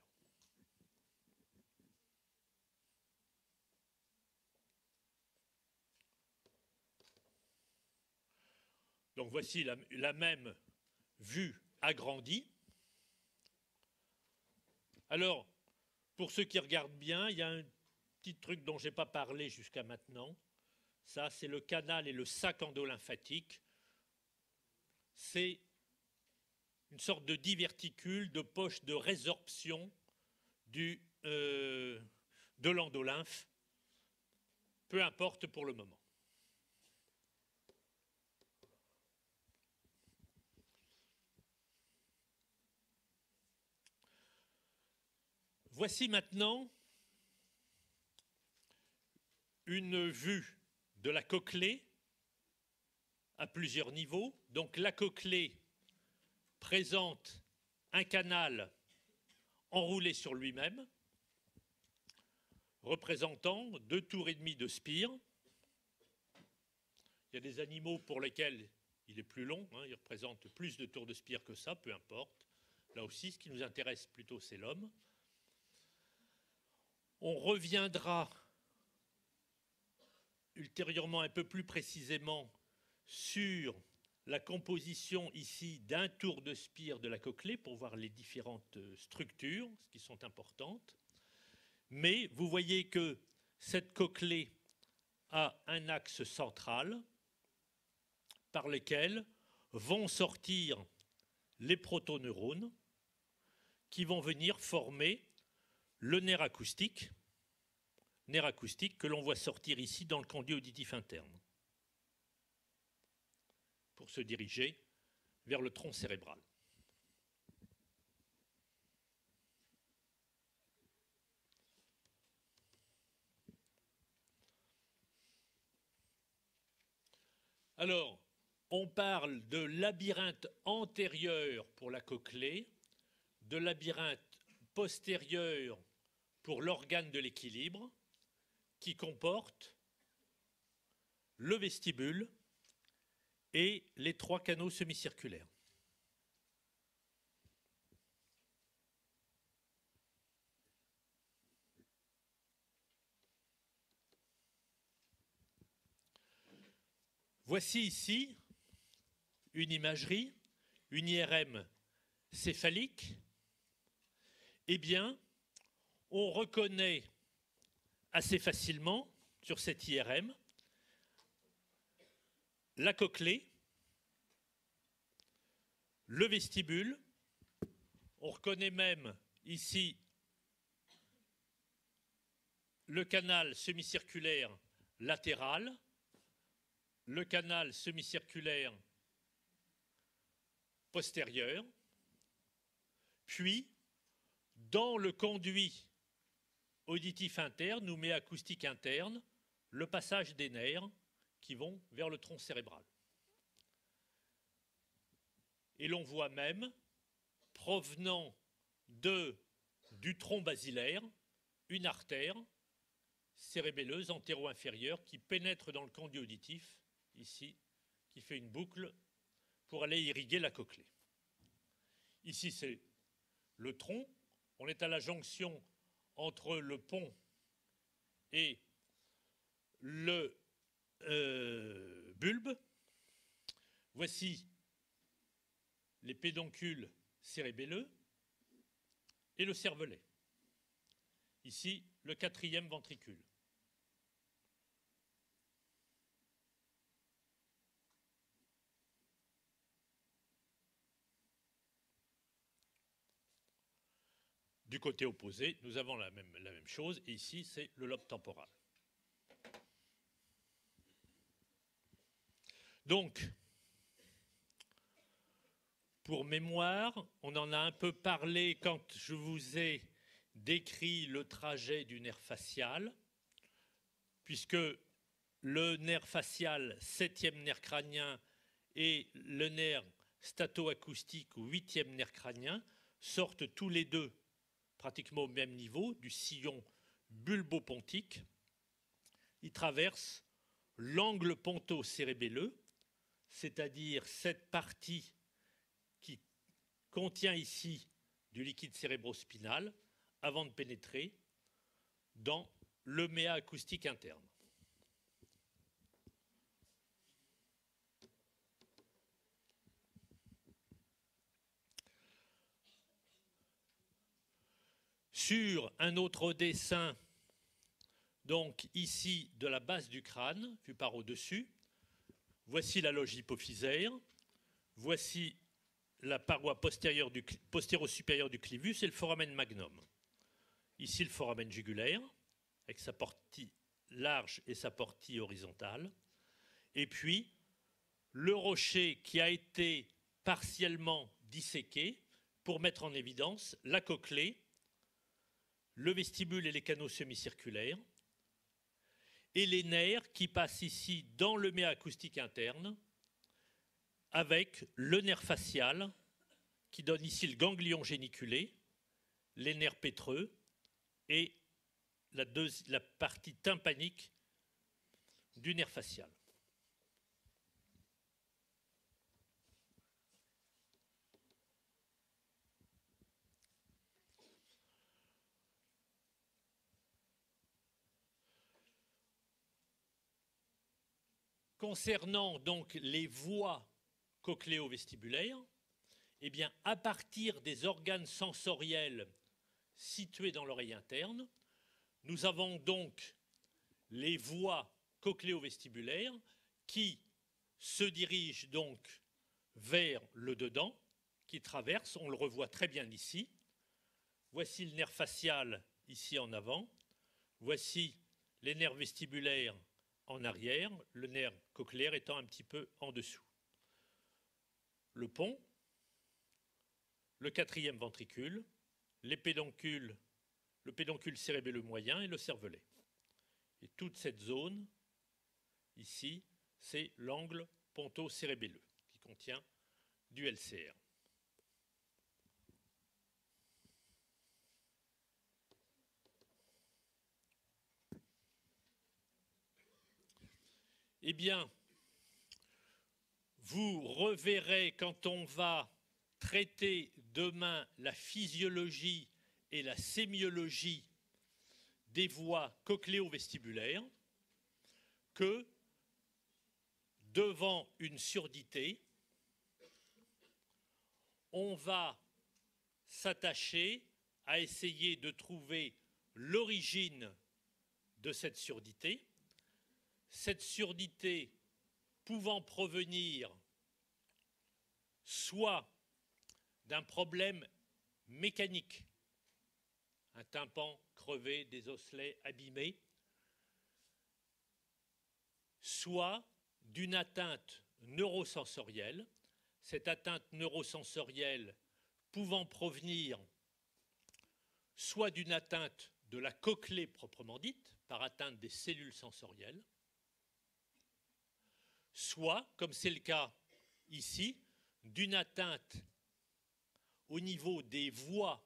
Donc voici la, la même vue agrandie. Alors, pour ceux qui regardent bien, il y a un petit truc dont je n'ai pas parlé jusqu'à maintenant. Ça, c'est le canal et le sac endolymphatique. C'est une sorte de diverticule, de poche de résorption du, euh, de l'endolymphe, peu importe pour le moment. Voici maintenant une vue de la cochlée à plusieurs niveaux. Donc la cochlée présente un canal enroulé sur lui-même, représentant deux tours et demi de spire. Il y a des animaux pour lesquels il est plus long, hein, il représente plus de tours de spire que ça, peu importe. Là aussi, ce qui nous intéresse plutôt, c'est l'homme. On reviendra ultérieurement un peu plus précisément sur la composition ici d'un tour de spire de la cochlée pour voir les différentes structures, ce qui sont importantes. Mais vous voyez que cette cochlée a un axe central par lequel vont sortir les protoneurones qui vont venir former le nerf acoustique, nerf acoustique que l'on voit sortir ici dans le conduit auditif interne, pour se diriger vers le tronc cérébral. Alors, on parle de labyrinthe antérieur pour la cochlée, de labyrinthe postérieur pour l'organe de l'équilibre, qui comporte le vestibule et les trois canaux semi-circulaires. Voici ici une imagerie, une I R M céphalique. Eh bien, on reconnaît assez facilement sur cette I R M la cochlée, le vestibule. On reconnaît même ici le canal semi-circulaire latéral, le canal semi-circulaire postérieur, puis dans le conduit auditif interne ou méacoustique interne, le passage des nerfs qui vont vers le tronc cérébral. Et l'on voit même, provenant de, du tronc basilaire, une artère cérébelleuse antéro-inférieure qui pénètre dans le conduit auditif, ici, qui fait une boucle pour aller irriguer la cochlée. Ici, c'est le tronc. On est à la jonction entre le pont et le euh, bulbe. Voici les pédoncules cérébelleux et le cervelet. Ici, le quatrième ventricule. Du côté opposé, nous avons la même, la même chose, et ici, c'est le lobe temporal. Donc, pour mémoire, on en a un peu parlé quand je vous ai décrit le trajet du nerf facial, puisque le nerf facial, septième nerf crânien, et le nerf statoacoustique ou huitième nerf crânien sortent tous les deux pratiquement au même niveau du sillon bulbopontique. Ils traversent l'angle ponto-cérébelleux, c'est-à-dire cette partie qui contient ici du liquide cérébrospinal avant de pénétrer dans le méa acoustique interne. Sur un autre dessin, donc ici de la base du crâne, vu par au-dessus, voici la loge hypophysaire, voici la paroi postérieure du, postéro-supérieure du clivus et le foramen magnum. Ici le foramen jugulaire, avec sa partie large et sa partie horizontale. Et puis, le rocher qui a été partiellement disséqué pour mettre en évidence la cochlée, le vestibule et les canaux semi-circulaires, et les nerfs qui passent ici dans le méa acoustique interne, avec le nerf facial qui donne ici le ganglion géniculé, les nerfs pétreux et la, deux, la partie tympanique du nerf facial. Concernant donc les voies cochléo-vestibulaires, eh bien, à partir des organes sensoriels situés dans l'oreille interne, nous avons donc les voies cochléo-vestibulaires qui se dirigent donc vers le dedans, qui traversent, on le revoit très bien ici. Voici le nerf facial ici en avant, voici les nerfs vestibulaires en arrière, le nerf cochléaire étant un petit peu en dessous. Le pont, le quatrième ventricule, les pédoncules, le pédoncule cérébelleux moyen et le cervelet. Et toute cette zone, ici, c'est l'angle ponto-cérébelleux qui contient du L C R. Eh bien, vous reverrez quand on va traiter demain la physiologie et la sémiologie des voies cochléo-vestibulaires que devant une surdité, on va s'attacher à essayer de trouver l'origine de cette surdité, cette surdité pouvant provenir soit d'un problème mécanique, un tympan crevé, des osselets abîmés, soit d'une atteinte neurosensorielle, cette atteinte neurosensorielle pouvant provenir soit d'une atteinte de la cochlée proprement dite, par atteinte des cellules sensorielles, soit, comme c'est le cas ici, d'une atteinte au niveau des voies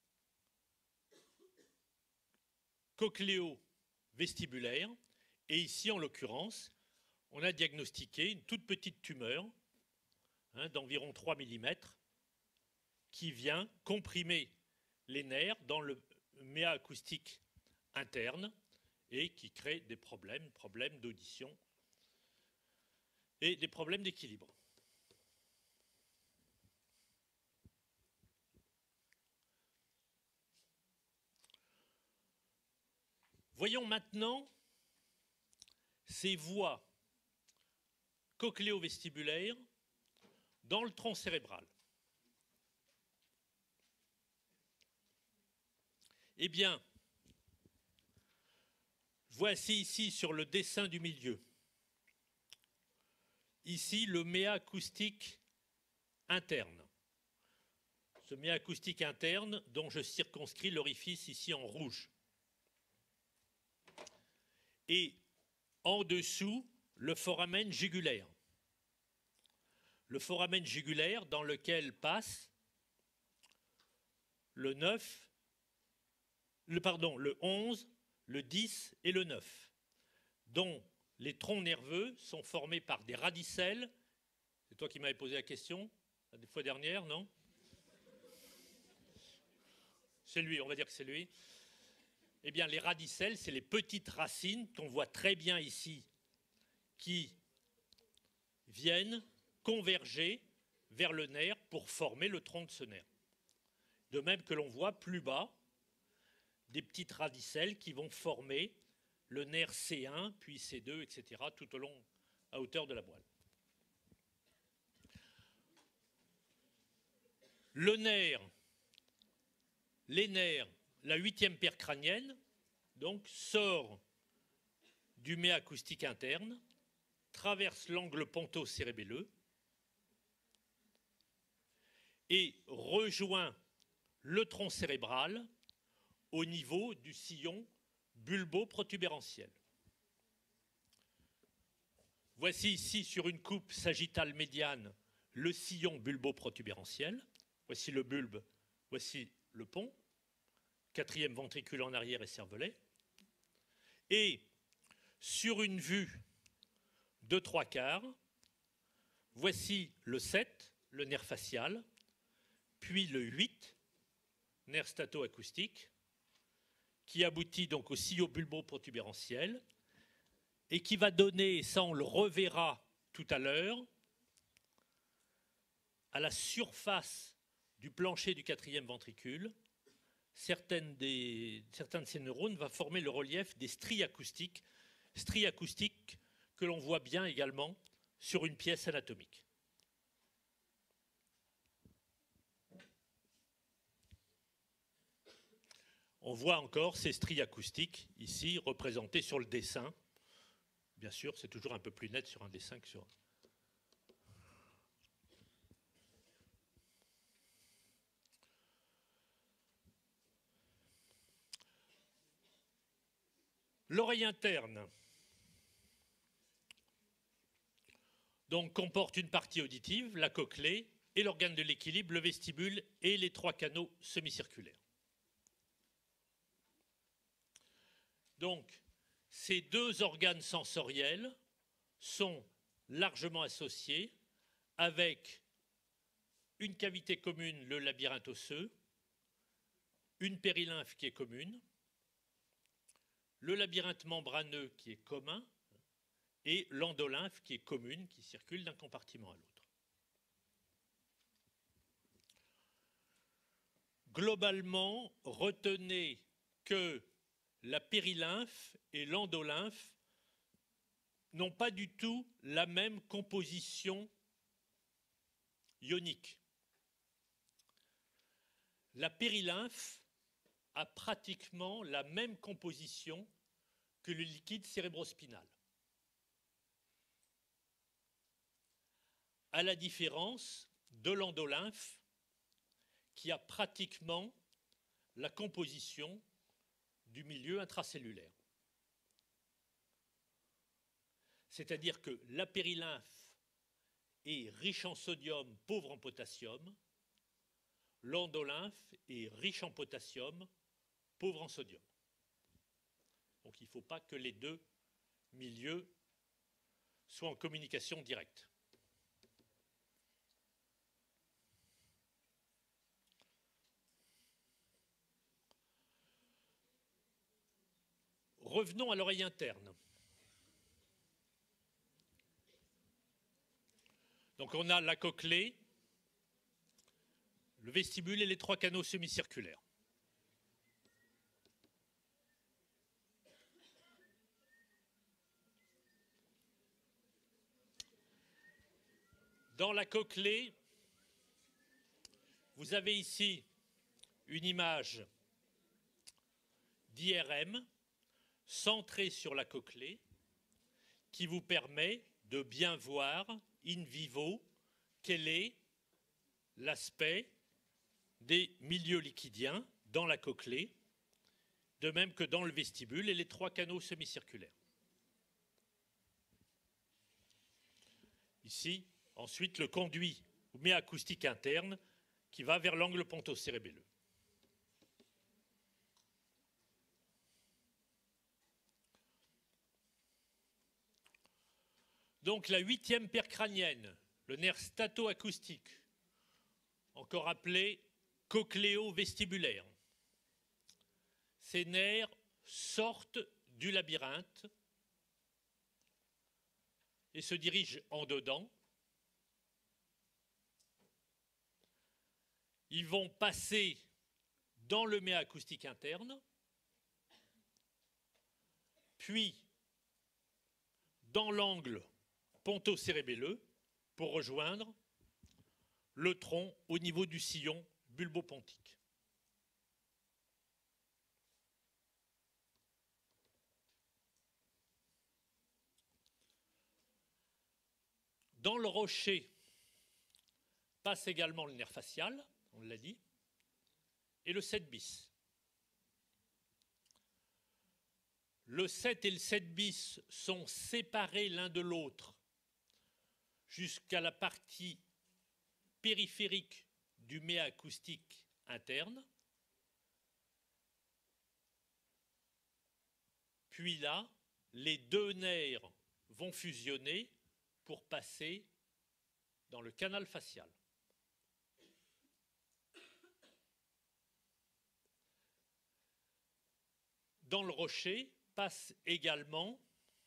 cochléo-vestibulaires. Et ici, en l'occurrence, on a diagnostiqué une toute petite tumeur hein, d'environ trois millimètres qui vient comprimer les nerfs dans le méa acoustique interne et qui crée des problèmes, problèmes d'audition et des problèmes d'équilibre. Voyons maintenant ces voies cochléo-vestibulaires dans le tronc cérébral. Eh bien, voici ici sur le dessin du milieu, ici le méa acoustique interne. Ce méa acoustique interne dont je circonscris l'orifice ici en rouge. Et en dessous, le foramen jugulaire. Le foramen jugulaire dans lequel passe le neuf, le, pardon, le onze, le dix et le neuf, dont les troncs nerveux sont formés par des radicelles. C'est toi qui m'avais posé la question la fois dernière, non? C'est lui, on va dire que c'est lui. Eh bien, les radicelles, c'est les petites racines qu'on voit très bien ici, qui viennent converger vers le nerf pour former le tronc de ce nerf. De même que l'on voit plus bas des petites radicelles qui vont former le nerf C un, puis C deux, et cetera, tout au long, à hauteur de la moelle. Le nerf, les nerfs, la huitième paire crânienne, donc, sort du méa acoustique interne, traverse l'angle ponto-cérébelleux et rejoint le tronc cérébral au niveau du sillon bulbo-protubérantiel. Voici ici sur une coupe sagittale médiane le sillon bulbo-protubérantiel. Voici le bulbe, voici le pont, quatrième ventricule en arrière et cervelet. Et sur une vue de trois quarts, voici le sept, le nerf facial, puis le huit, nerf stato-acoustique, qui aboutit donc au sillon bulbo-protubérantiel et qui va donner, ça on le reverra tout à l'heure, à la surface du plancher du quatrième ventricule, certaines des, certains de ces neurones vont former le relief des stries acoustiques, stries acoustiques que l'on voit bien également sur une pièce anatomique. On voit encore ces stries acoustiques ici représentées sur le dessin. Bien sûr, c'est toujours un peu plus net sur un dessin que sur... L'oreille interne donc, comporte une partie auditive, la cochlée, et l'organe de l'équilibre, le vestibule et les trois canaux semi-circulaires. Donc, ces deux organes sensoriels sont largement associés avec une cavité commune, le labyrinthe osseux, une périlymphe qui est commune, le labyrinthe membraneux qui est commun et l'endolymphe qui est commune, qui circule d'un compartiment à l'autre. Globalement, retenez que la périlymphe et l'endolymphe n'ont pas du tout la même composition ionique. La périlymphe a pratiquement la même composition que le liquide cérébrospinal. À la différence de l'endolymphe qui a pratiquement la composition du milieu intracellulaire. C'est-à-dire que la périlymphe est riche en sodium, pauvre en potassium. L'endolymphe est riche en potassium, pauvre en sodium. Donc il ne faut pas que les deux milieux soient en communication directe. Revenons à l'oreille interne. Donc on a la cochlée, le vestibule et les trois canaux semi-circulaires. Dans la cochlée, vous avez ici une image d'I R M centrée sur la cochlée qui vous permet de bien voir in vivo quel est l'aspect des milieux liquidiens dans la cochlée, de même que dans le vestibule et les trois canaux semi-circulaires. Ici, ensuite, le conduit ou méa acoustique interne qui va vers l'angle pontocérébelleux. Donc la huitième paire crânienne, le nerf stato-acoustique, encore appelé cochléo-vestibulaire. Ces nerfs sortent du labyrinthe et se dirigent en dedans. Ils vont passer dans le méa acoustique interne, puis dans l'angle pontocérébelleux pour rejoindre le tronc au niveau du sillon bulbopontique. Dans le rocher passe également le nerf facial, on l'a dit, et le sept bis. Le sept et le sept bis sont séparés l'un de l'autre jusqu'à la partie périphérique du méa acoustique interne. Puis là, les deux nerfs vont fusionner pour passer dans le canal facial. Dans le rocher passe également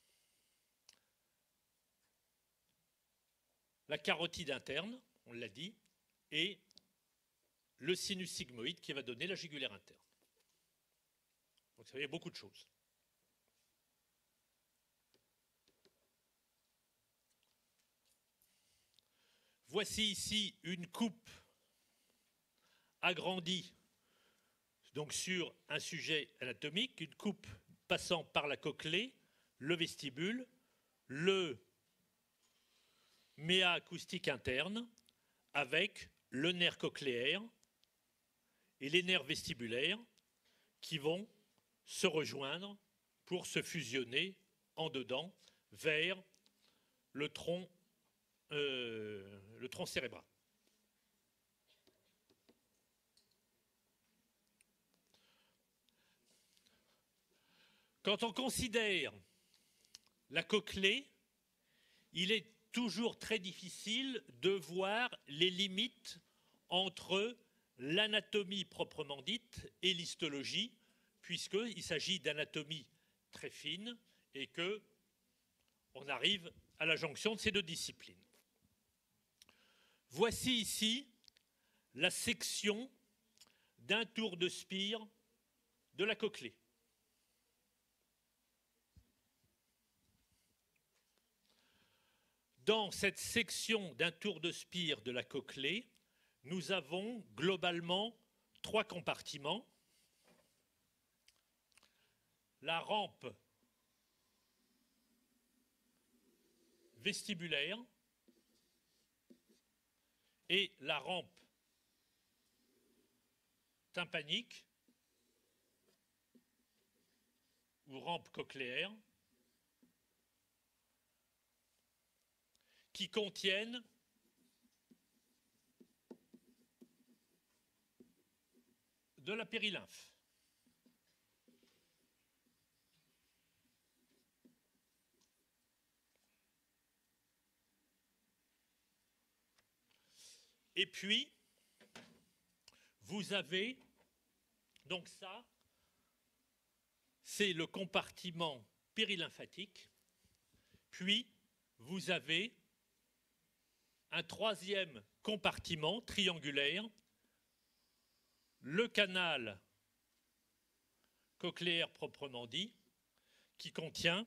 la carotide interne, on l'a dit, et le sinus sigmoïde qui va donner la jugulaire interne. Donc ça veut dire beaucoup de choses. Voici ici une coupe agrandie, donc sur un sujet anatomique, une coupe passant par la cochlée, le vestibule, le méa acoustique interne, avec le nerf cochléaire et les nerfs vestibulaires qui vont se rejoindre pour se fusionner en dedans vers le tronc, euh, le tronc cérébral. Quand on considère la cochlée, il est toujours très difficile de voir les limites entre l'anatomie proprement dite et l'histologie, puisqu'il s'agit d'anatomie très fine et qu'on arrive à la jonction de ces deux disciplines. Voici ici la section d'un tour de spire de la cochlée. Dans cette section d'un tour de spire de la cochlée, nous avons globalement trois compartiments. La rampe vestibulaire et la rampe tympanique ou rampes cochléaires qui contiennent de la périlymphe. Et puis, vous avez, donc ça, c'est le compartiment périlymphatique. Puis, vous avez un troisième compartiment triangulaire, le canal cochléaire proprement dit, qui contient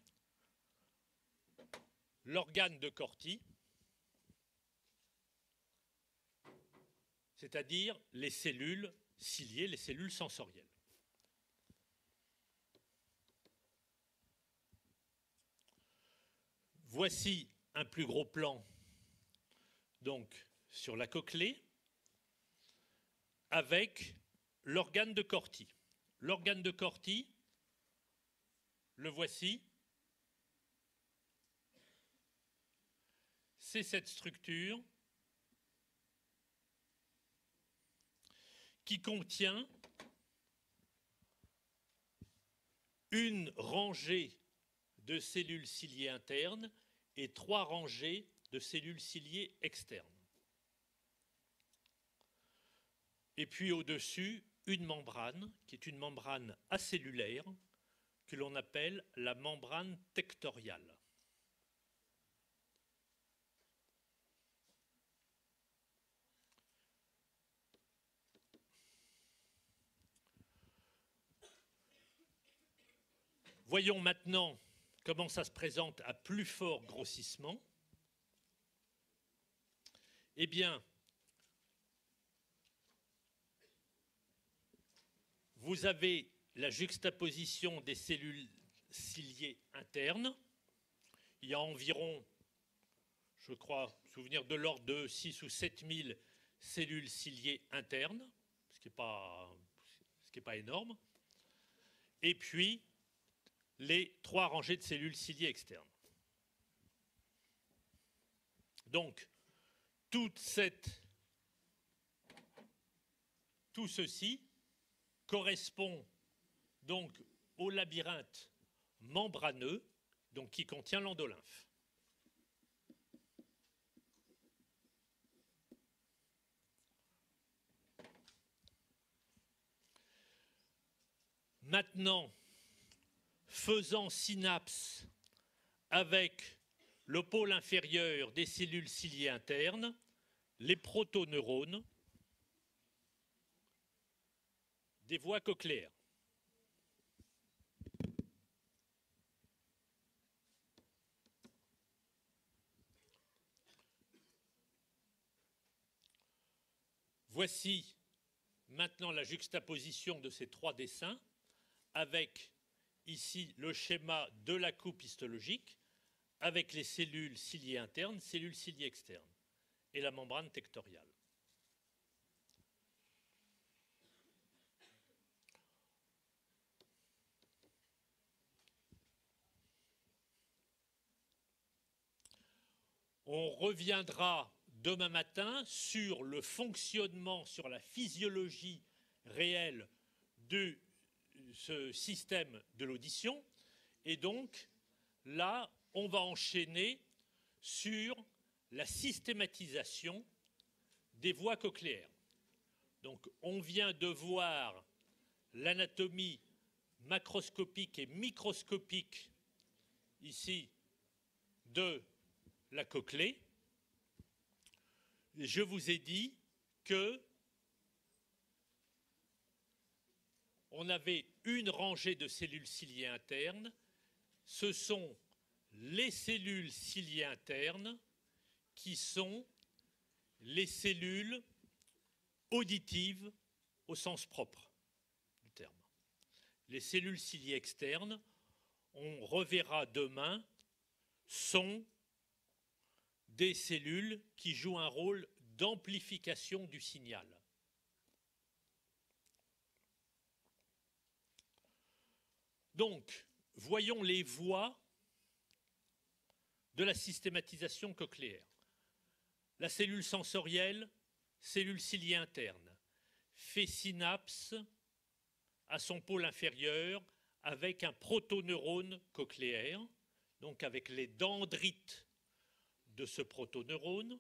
l'organe de Corti, c'est-à-dire les cellules ciliées, les cellules sensorielles. Voici un plus gros plan donc, sur la cochlée avec l'organe de Corti. L'organe de Corti, le voici. C'est cette structure qui contient une rangée de cellules ciliées internes et trois rangées de cellules ciliées externes. Et puis au-dessus, une membrane, qui est une membrane acellulaire, que l'on appelle la membrane tectoriale. Voyons maintenant comment ça se présente à plus fort grossissement. Eh bien, vous avez la juxtaposition des cellules ciliées internes. Il y a environ, je crois, souvenir de l'ordre de six ou sept mille cellules ciliées internes, ce qui n'est pas, ce qui n'est pas énorme. Et puis, les trois rangées de cellules ciliées externes. Donc, toute cette, tout ceci correspond donc au labyrinthe membraneux, donc qui contient l'endolymphe. Maintenant, faisant synapse avec le pôle inférieur des cellules ciliées internes, les protoneurones des voies cochléaires. Voici maintenant la juxtaposition de ces trois dessins avec ici le schéma de la coupe histologique avec les cellules ciliées internes, cellules ciliées externes et la membrane tectoriale. On reviendra demain matin sur le fonctionnement, sur la physiologie réelle de ce système de l'audition. Et donc, là, on va enchaîner sur la systématisation des voies cochléaires. Donc, on vient de voir l'anatomie macroscopique et microscopique, ici, de la cochlée. Je vous ai dit que on avait une rangée de cellules ciliées internes. Ce sont les cellules ciliées internes qui sont les cellules auditives au sens propre du terme. Les cellules ciliées externes, on reverra demain, sont des cellules qui jouent un rôle d'amplification du signal. Donc, voyons les voies de la systématisation cochléaire. La cellule sensorielle, cellule ciliée interne, fait synapse à son pôle inférieur avec un protoneurone cochléaire, donc avec les dendrites de ce protoneurone.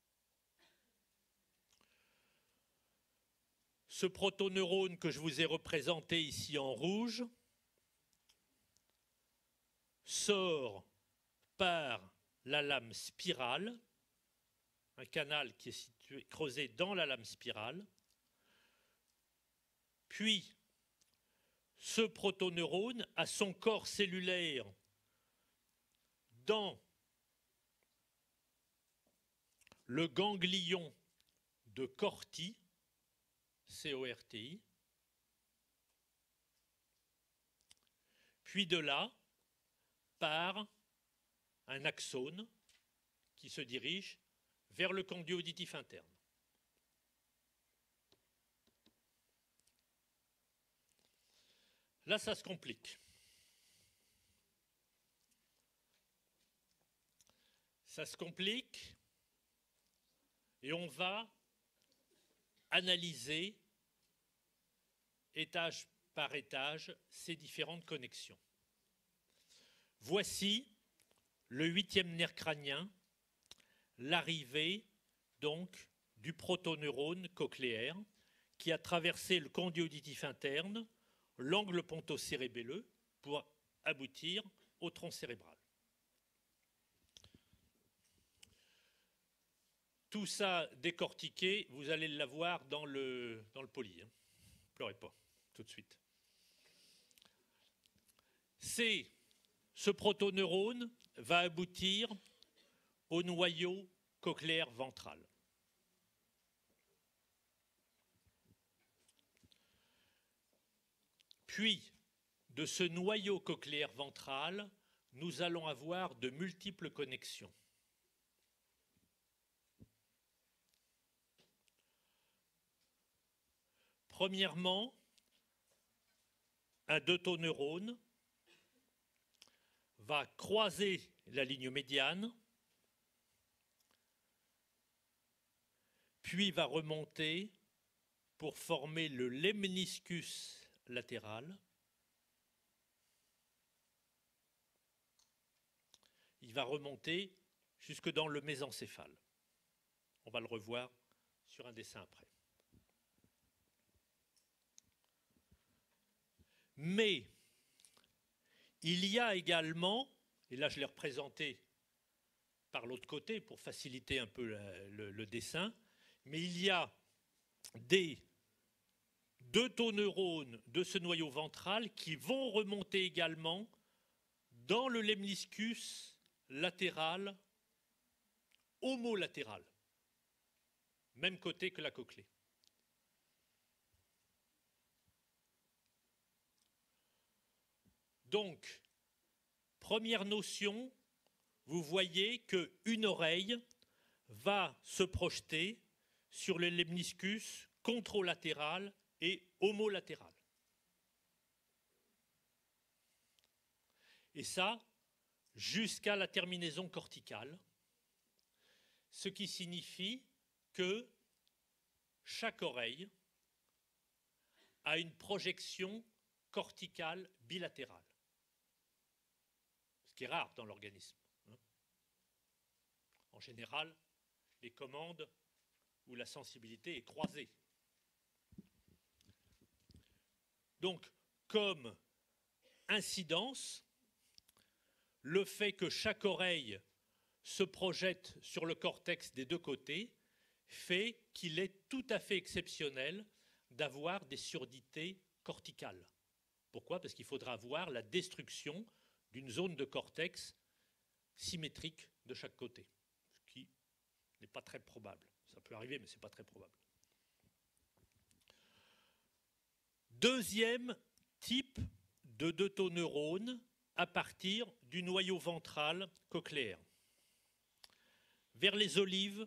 Ce protoneurone que je vous ai représenté ici en rouge sort par la lame spirale, un canal qui est situé, creusé dans la lame spirale, puis ce protoneurone a son corps cellulaire dans le ganglion de Corti, C O R T I, puis de là par un axone qui se dirige vers le conduit auditif interne. Là, ça se complique. Ça se complique et on va analyser étage par étage ces différentes connexions. Voici le huitième nerf crânien, l'arrivée donc du protoneurone cochléaire qui a traversé le conduit auditif interne, l'angle ponto-cérébelleux pour aboutir au tronc cérébral. Tout ça décortiqué, vous allez l'avoir dans le, dans le poly. Hein. Pleurez pas, tout de suite. C'est ce protoneurone va aboutir au noyau cochléaire ventral. Puis, de ce noyau cochléaire ventral, nous allons avoir de multiples connexions. Premièrement, un deutoneurone va croiser la ligne médiane, puis va remonter pour former le lemniscus latéral. Il va remonter jusque dans le mésencéphale. On va le revoir sur un dessin après. Mais il y a également, et là je l'ai représenté par l'autre côté pour faciliter un peu le, le, le dessin, mais il y a des deutoneurones de ce noyau ventral qui vont remonter également dans le lemniscus latéral, homolatéral, même côté que la cochlée. Donc, première notion, vous voyez qu'une oreille va se projeter sur le lemniscus contralatéral et homolatéral. Et ça, jusqu'à la terminaison corticale, ce qui signifie que chaque oreille a une projection corticale bilatérale. Ce qui est rare dans l'organisme. En général, les commandes où la sensibilité est croisée. Donc, comme incidence, le fait que chaque oreille se projette sur le cortex des deux côtés fait qu'il est tout à fait exceptionnel d'avoir des surdités corticales. Pourquoi? Parce qu'il faudra avoir la destruction d'une zone de cortex symétrique de chaque côté, ce qui n'est pas très probable. Ça peut arriver, mais ce n'est pas très probable. Deuxième type de deutoneurone à partir du noyau ventral cochléaire. Vers les olives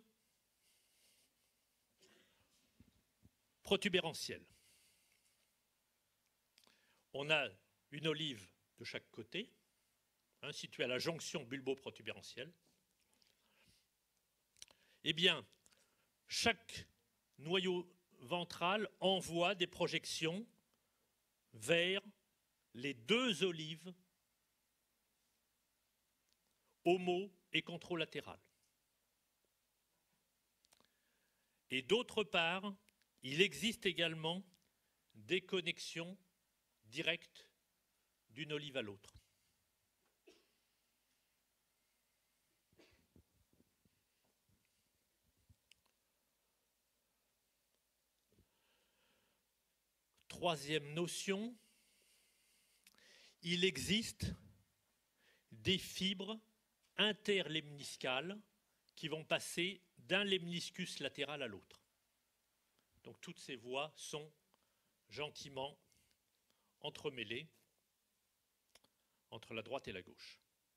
protubérantielles. On a une olive de chaque côté, hein, situé à la jonction bulbo-protubérantielle. Eh bien, chaque noyau ventral envoie des projections vers les deux olives homo- et contralatérales. Et d'autre part, il existe également des connexions directes d'une olive à l'autre. Troisième notion, il existe des fibres interlémniscales qui vont passer d'un lemniscus latéral à l'autre. Donc toutes ces voies sont gentiment entremêlées entre la droite et la gauche.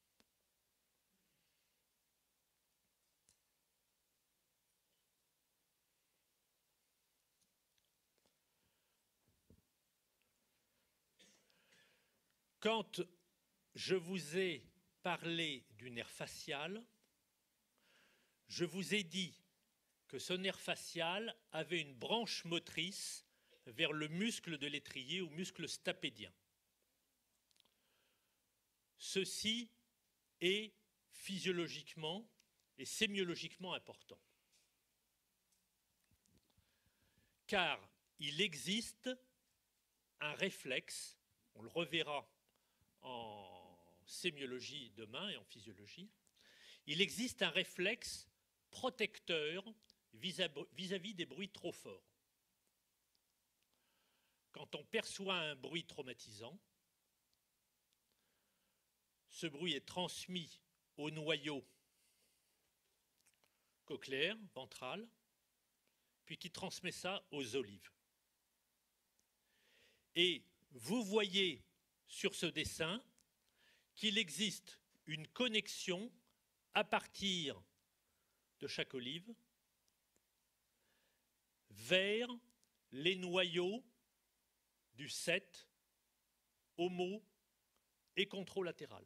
Quand je vous ai parlé du nerf facial, je vous ai dit que ce nerf facial avait une branche motrice vers le muscle de l'étrier ou muscle stapédien. Ceci est physiologiquement et sémiologiquement important. Car il existe un réflexe, on le reverra en sémiologie demain et en physiologie, il existe un réflexe protecteur vis-à-vis des bruits trop forts. Quand on perçoit un bruit traumatisant, ce bruit est transmis au noyau cochléaire, ventral, puis qui transmet ça aux olives. Et vous voyez sur ce dessin qu'il existe une connexion à partir de chaque olive vers les noyaux du sept, homo et contralatéral.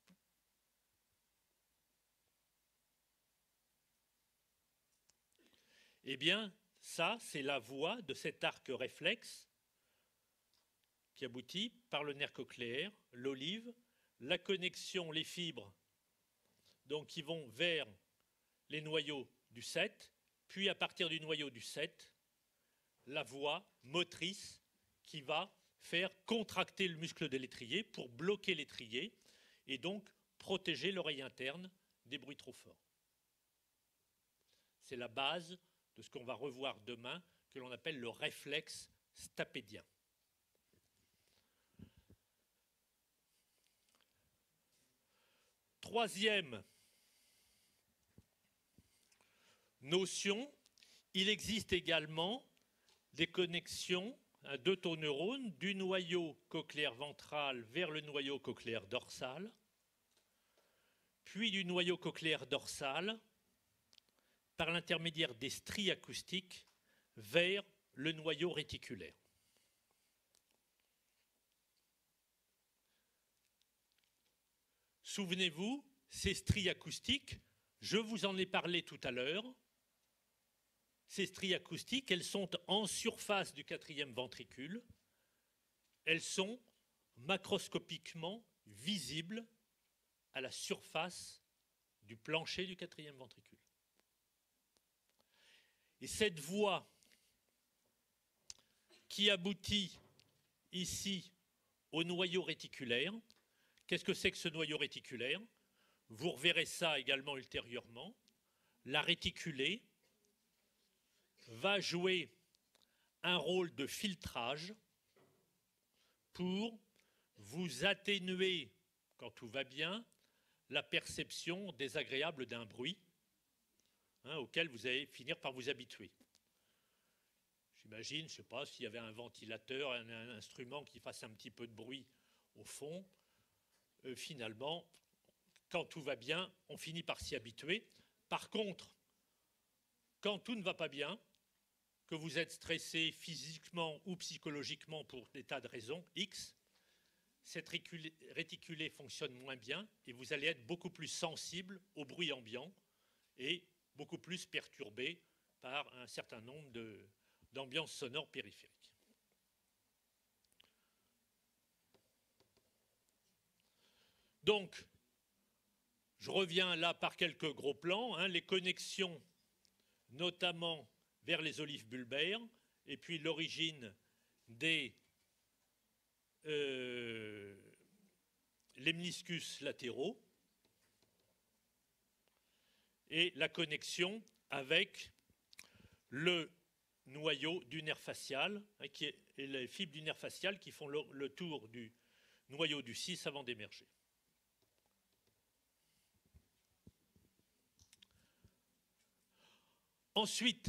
Eh bien, ça, c'est la voie de cet arc réflexe qui aboutit par le nerf cochléaire, l'olive, la connexion, les fibres, donc qui vont vers les noyaux du sept, puis à partir du noyau du sept, la voie motrice qui va faire contracter le muscle de l'étrier pour bloquer l'étrier et donc protéger l'oreille interne des bruits trop forts. C'est la base de ce qu'on va revoir demain, que l'on appelle le réflexe stapédien. Troisième notion, il existe également des connexions à deux taux neurones du noyau cochléaire ventral vers le noyau cochléaire dorsal, puis du noyau cochléaire dorsal par l'intermédiaire des stries acoustiques vers le noyau réticulaire. Souvenez-vous, ces stries acoustiques, je vous en ai parlé tout à l'heure, ces stries acoustiques, elles sont en surface du quatrième ventricule, elles sont macroscopiquement visibles à la surface du plancher du quatrième ventricule. Et cette voie qui aboutit ici au noyau réticulaire, qu'est-ce que c'est que ce noyau réticulaire? Vous reverrez ça également ultérieurement. La réticulée va jouer un rôle de filtrage pour vous atténuer, quand tout va bien, la perception désagréable d'un bruit, hein, auquel vous allez finir par vous habituer. J'imagine, je ne sais pas, s'il y avait un ventilateur, un, un instrument qui fasse un petit peu de bruit au fond, euh, finalement, quand tout va bien, on finit par s'y habituer. Par contre, quand tout ne va pas bien, que vous êtes stressé physiquement ou psychologiquement pour des tas de raisons X, cette réticulée fonctionne moins bien et vous allez être beaucoup plus sensible au bruit ambiant et beaucoup plus perturbé par un certain nombre d'ambiances sonores périphériques. Donc, je reviens là par quelques gros plans, hein, les connexions notamment vers les olives bulbaires et puis l'origine des euh, lemniscus latéraux et la connexion avec le noyau du nerf facial hein, qui est, et les fibres du nerf facial qui font le, le tour du noyau du cis avant d'émerger. Ensuite,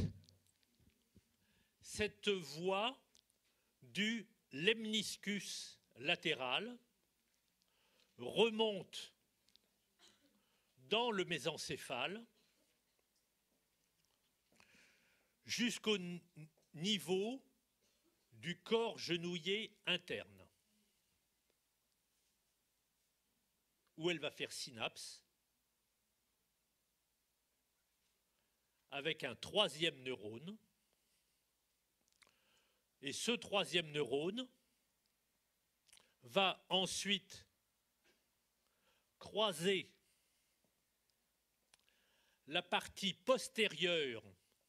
cette voie du lemniscus latéral remonte dans le mésencéphale jusqu'au niveau du corps genouillé interne, où elle va faire synapse avec un troisième neurone. Et ce troisième neurone va ensuite croiser la partie postérieure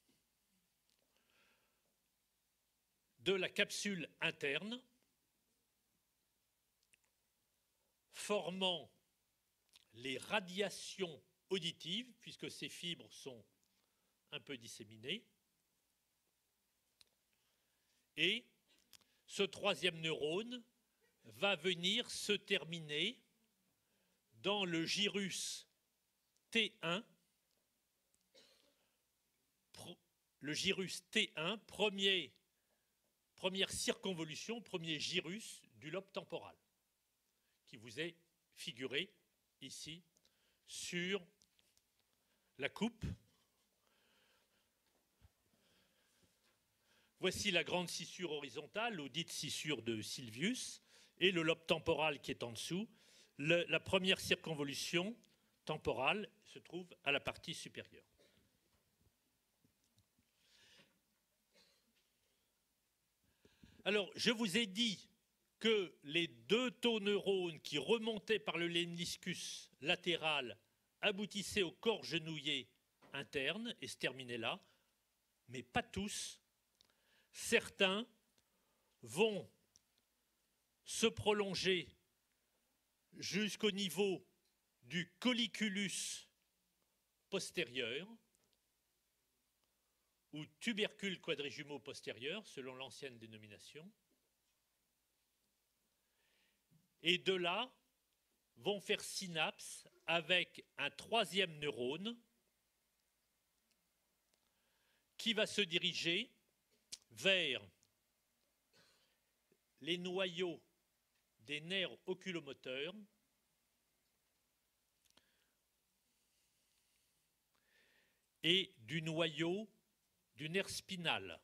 de la capsule interne, formant les radiations auditives, puisque ces fibres sont un peu disséminées. Et ce troisième neurone va venir se terminer dans le gyrus T un, le gyrus T un, premier, première circonvolution, premier gyrus du lobe temporal, qui vous est figuré ici sur la coupe. Voici la grande scissure horizontale, ou dite scissure de Sylvius, et le lobe temporal qui est en dessous. Le, la première circonvolution temporale se trouve à la partie supérieure. Alors, je vous ai dit que les deux taux neurones qui remontaient par le lemniscus latéral aboutissaient au corps genouillé interne et se terminaient là, mais pas tous. Certains vont se prolonger jusqu'au niveau du colliculus postérieur ou tubercule quadrijumeau postérieur, selon l'ancienne dénomination. Et de là, vont faire synapse avec un troisième neurone qui va se diriger vers les noyaux des nerfs oculomoteurs et du noyau du nerf spinal.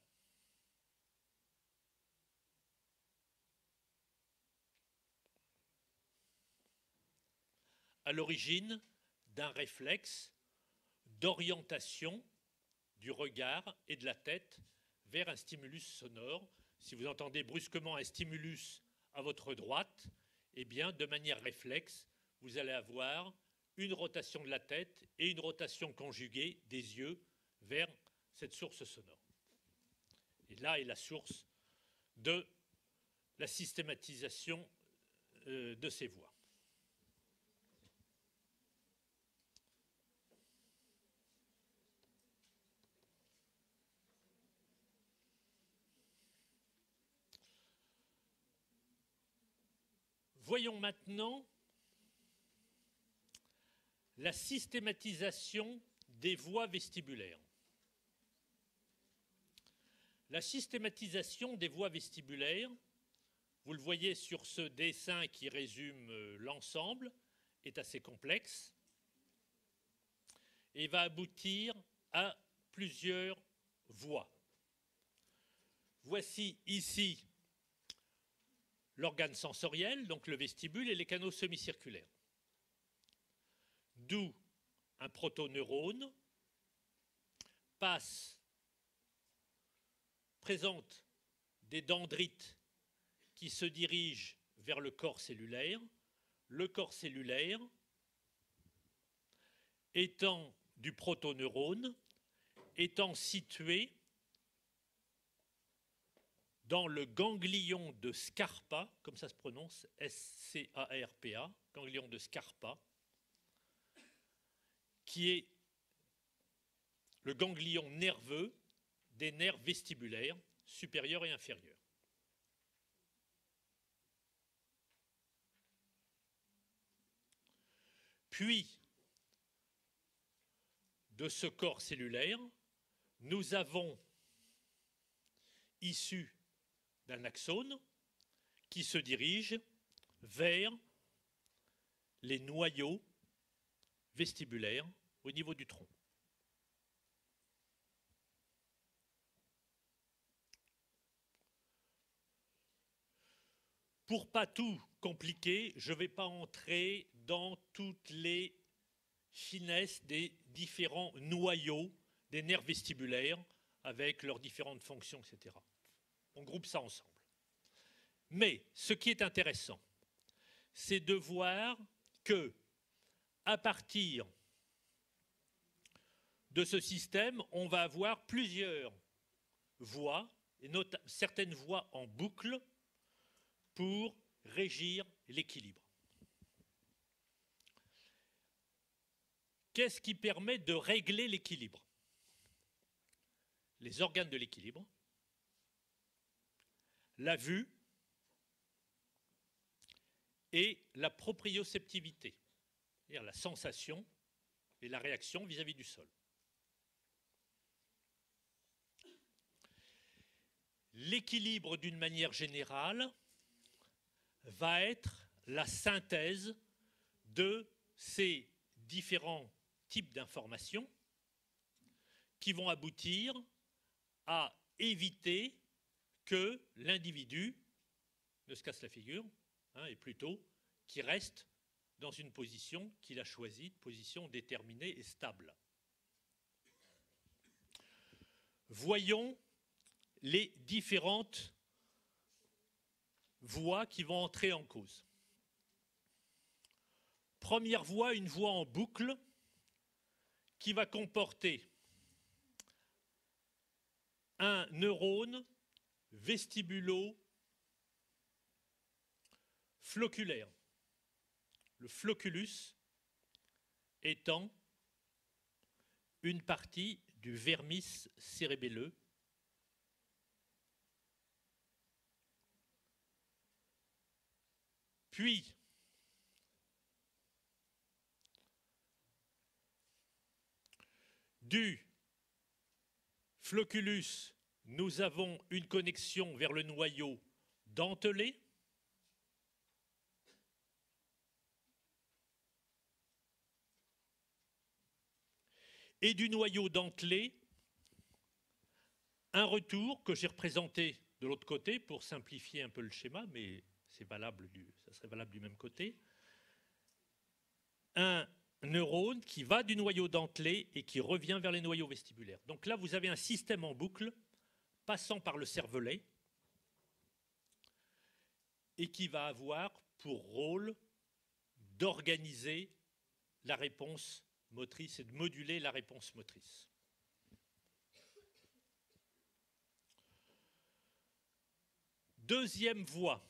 À l'origine d'un réflexe d'orientation du regard et de la tête vers un stimulus sonore. Si vous entendez brusquement un stimulus à votre droite, eh bien, de manière réflexe, vous allez avoir une rotation de la tête et une rotation conjuguée des yeux vers cette source sonore. Et là est la source de la systématisation euh, de ces voix. Voyons maintenant la systématisation des voies vestibulaires. La systématisation des voies vestibulaires, vous le voyez sur ce dessin qui résume l'ensemble, est assez complexe et va aboutir à plusieurs voies. Voici ici l'organe sensoriel, donc le vestibule, et les canaux semi-circulaires. D'où un protoneurone passe, présente des dendrites qui se dirigent vers le corps cellulaire. Le corps cellulaire étant du protoneurone, étant situé dans le ganglion de Scarpa, comme ça se prononce, S C A R P A, ganglion de Scarpa, qui est le ganglion nerveux des nerfs vestibulaires supérieurs et inférieurs. Puis, de ce corps cellulaire, nous avons, issu d'un axone, qui se dirige vers les noyaux vestibulaires au niveau du tronc. Pour pas tout compliquer, je ne vais pas entrer dans toutes les finesses des différents noyaux des nerfs vestibulaires avec leurs différentes fonctions, et cetera. On groupe ça ensemble. Mais ce qui est intéressant, c'est de voir que, à partir de ce système, on va avoir plusieurs voies, et certaines voies en boucle, pour régir l'équilibre. Qu'est-ce qui permet de régler l'équilibre? Les organes de l'équilibre, la vue et la proprioceptivité, c'est-à-dire la sensation et la réaction vis-à-vis du sol. L'équilibre, d'une manière générale, va être la synthèse de ces différents types d'informations qui vont aboutir à éviter que l'individu ne se casse la figure, hein, et plutôt qu'il reste dans une position qu'il a choisie, une position déterminée et stable. Voyons les différentes voies qui vont entrer en cause. Première voie, une voie en boucle qui va comporter un neurone vestibulo-floculaire. Le floculus étant une partie du vermis cérébelleux puis du floculus, nous avons une connexion vers le noyau dentelé. Et du noyau dentelé, un retour que j'ai représenté de l'autre côté pour simplifier un peu le schéma, mais c'est valable du, ça serait valable du même côté. Un neurone qui va du noyau dentelé et qui revient vers les noyaux vestibulaires. Donc là, vous avez un système en boucle passant par le cervelet et qui va avoir pour rôle d'organiser la réponse motrice et de moduler la réponse motrice. Deuxième voie.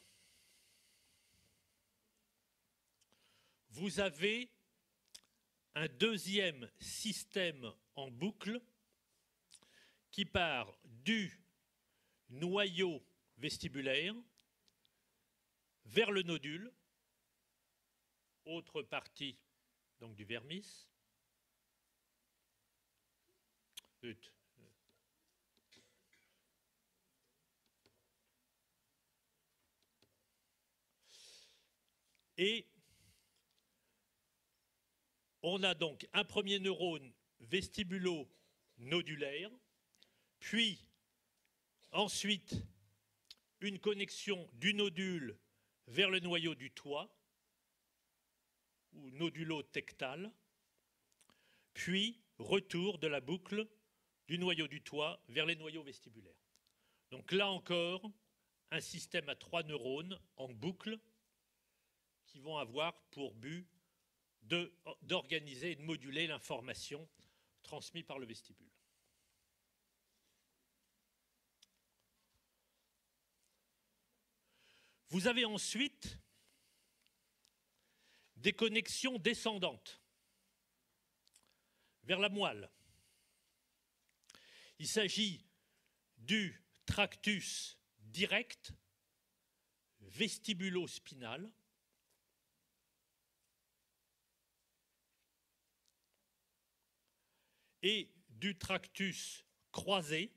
Vous avez un deuxième système en boucle qui part du noyau vestibulaire vers le nodule, autre partie donc du vermis. Et on a donc un premier neurone vestibulo-nodulaire, puis ensuite une connexion du nodule vers le noyau du toit, ou nodulo-tectal, puis retour de la boucle du noyau du toit vers les noyaux vestibulaires. Donc là encore, un système à trois neurones en boucle qui vont avoir pour but d'organiser et de moduler l'information transmise par le vestibule. Vous avez ensuite des connexions descendantes vers la moelle. Il s'agit du tractus direct vestibulo-spinal et du tractus croisé,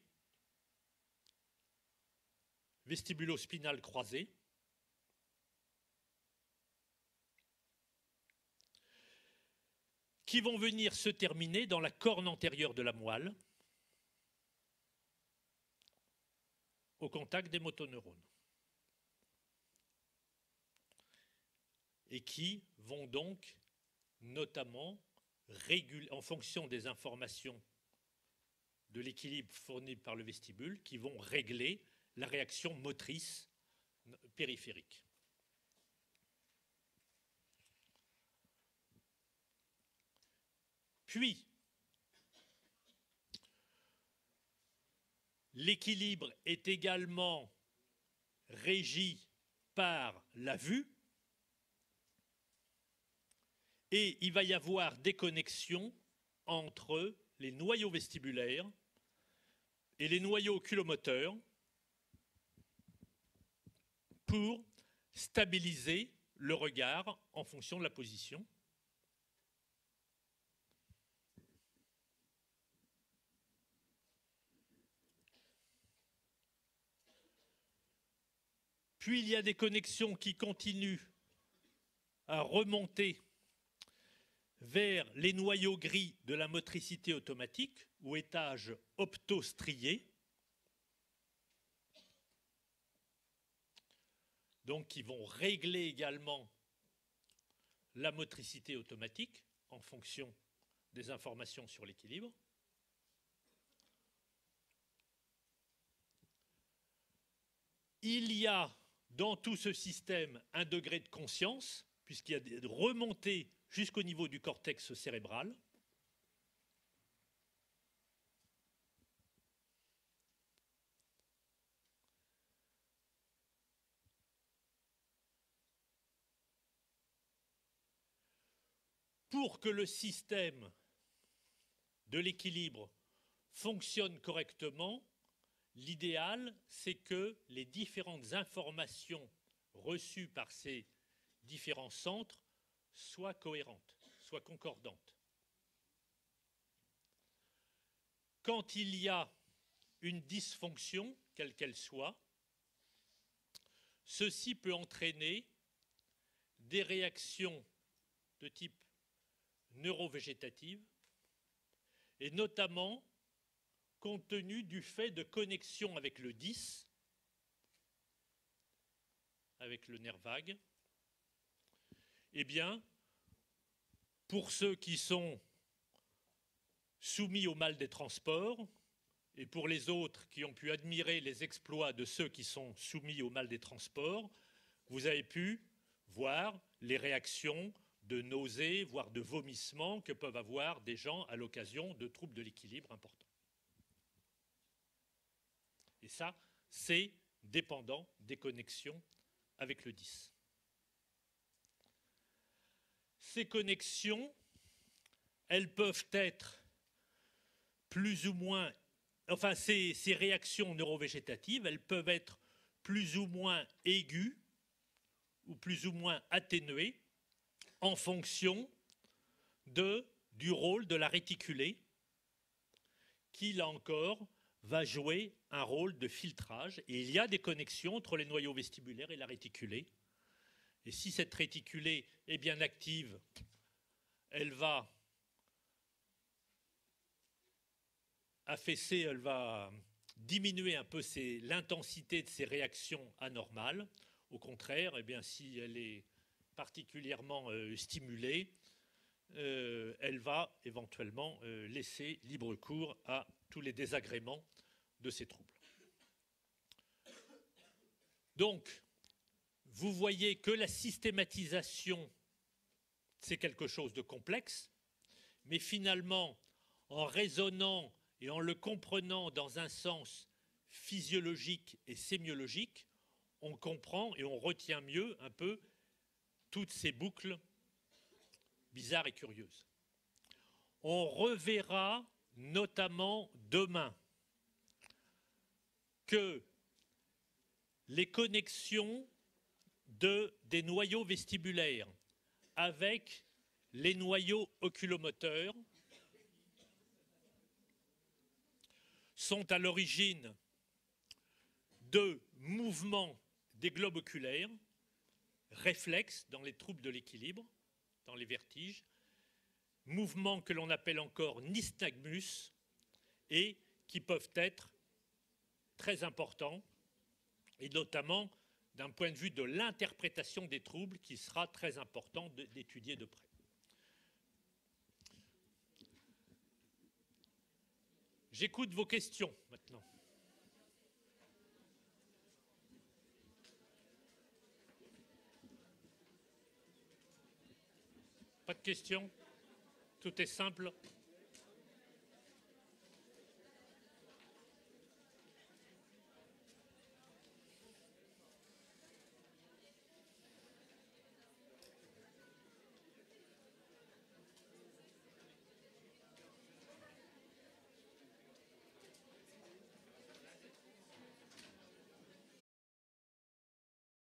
vestibulo-spinal croisé, qui vont venir se terminer dans la corne antérieure de la moelle, au contact des motoneurones, et qui vont donc notamment réguler, en fonction des informations de l'équilibre fourni par le vestibule, qui vont régler la réaction motrice périphérique. Puis, l'équilibre est également régi par la vue et il va y avoir des connexions entre les noyaux vestibulaires et les noyaux oculomoteurs pour stabiliser le regard en fonction de la position. Puis il y a des connexions qui continuent à remonter vers les noyaux gris de la motricité automatique ou étage optostrié, donc qui vont régler également la motricité automatique en fonction des informations sur l'équilibre. Il y a dans tout ce système un degré de conscience, puisqu'il y a des remontées jusqu'au niveau du cortex cérébral. Pour que le système de l'équilibre fonctionne correctement, l'idéal, c'est que les différentes informations reçues par ces différents centres soient cohérentes, soient concordantes. Quand il y a une dysfonction, quelle qu'elle soit, ceci peut entraîner des réactions de type neurovégétative, et notamment compte tenu du fait de connexion avec le dix, avec le nerf vague, eh bien, pour ceux qui sont soumis au mal des transports, et pour les autres qui ont pu admirer les exploits de ceux qui sont soumis au mal des transports, vous avez pu voir les réactions de nausées, voire de vomissements que peuvent avoir des gens à l'occasion de troubles de l'équilibre importants. Et ça, c'est dépendant des connexions avec le dix. Ces connexions, elles peuvent être plus ou moins, enfin ces, ces réactions neurovégétatives, elles peuvent être plus ou moins aiguës ou plus ou moins atténuées en fonction de, du rôle de la réticulée qui, là encore, va jouer un rôle de filtrage. Et il y a des connexions entre les noyaux vestibulaires et la réticulée. Et si cette réticulée est bien active, elle va affaisser, elle va diminuer un peu l'intensité de ces réactions anormales, Au contraire, eh bien, si elle est particulièrement euh, stimulée, euh, elle va éventuellement euh, laisser libre cours à tous les désagréments de ces troubles. Donc, vous voyez que la systématisation, c'est quelque chose de complexe, mais finalement, en raisonnant et en le comprenant dans un sens physiologique et sémiologique, on comprend et on retient mieux un peu toutes ces boucles bizarres et curieuses. On reverra notamment demain que les connexions de, des noyaux vestibulaires avec les noyaux oculomoteurs sont à l'origine de mouvements des globes oculaires, réflexes dans les troubles de l'équilibre, dans les vertiges, mouvements que l'on appelle encore nystagmus et qui peuvent être très importants, et notamment d'un point de vue de l'interprétation des troubles qui sera très important d'étudier de près. J'écoute vos questions maintenant. Pas de questions? Tout est simple?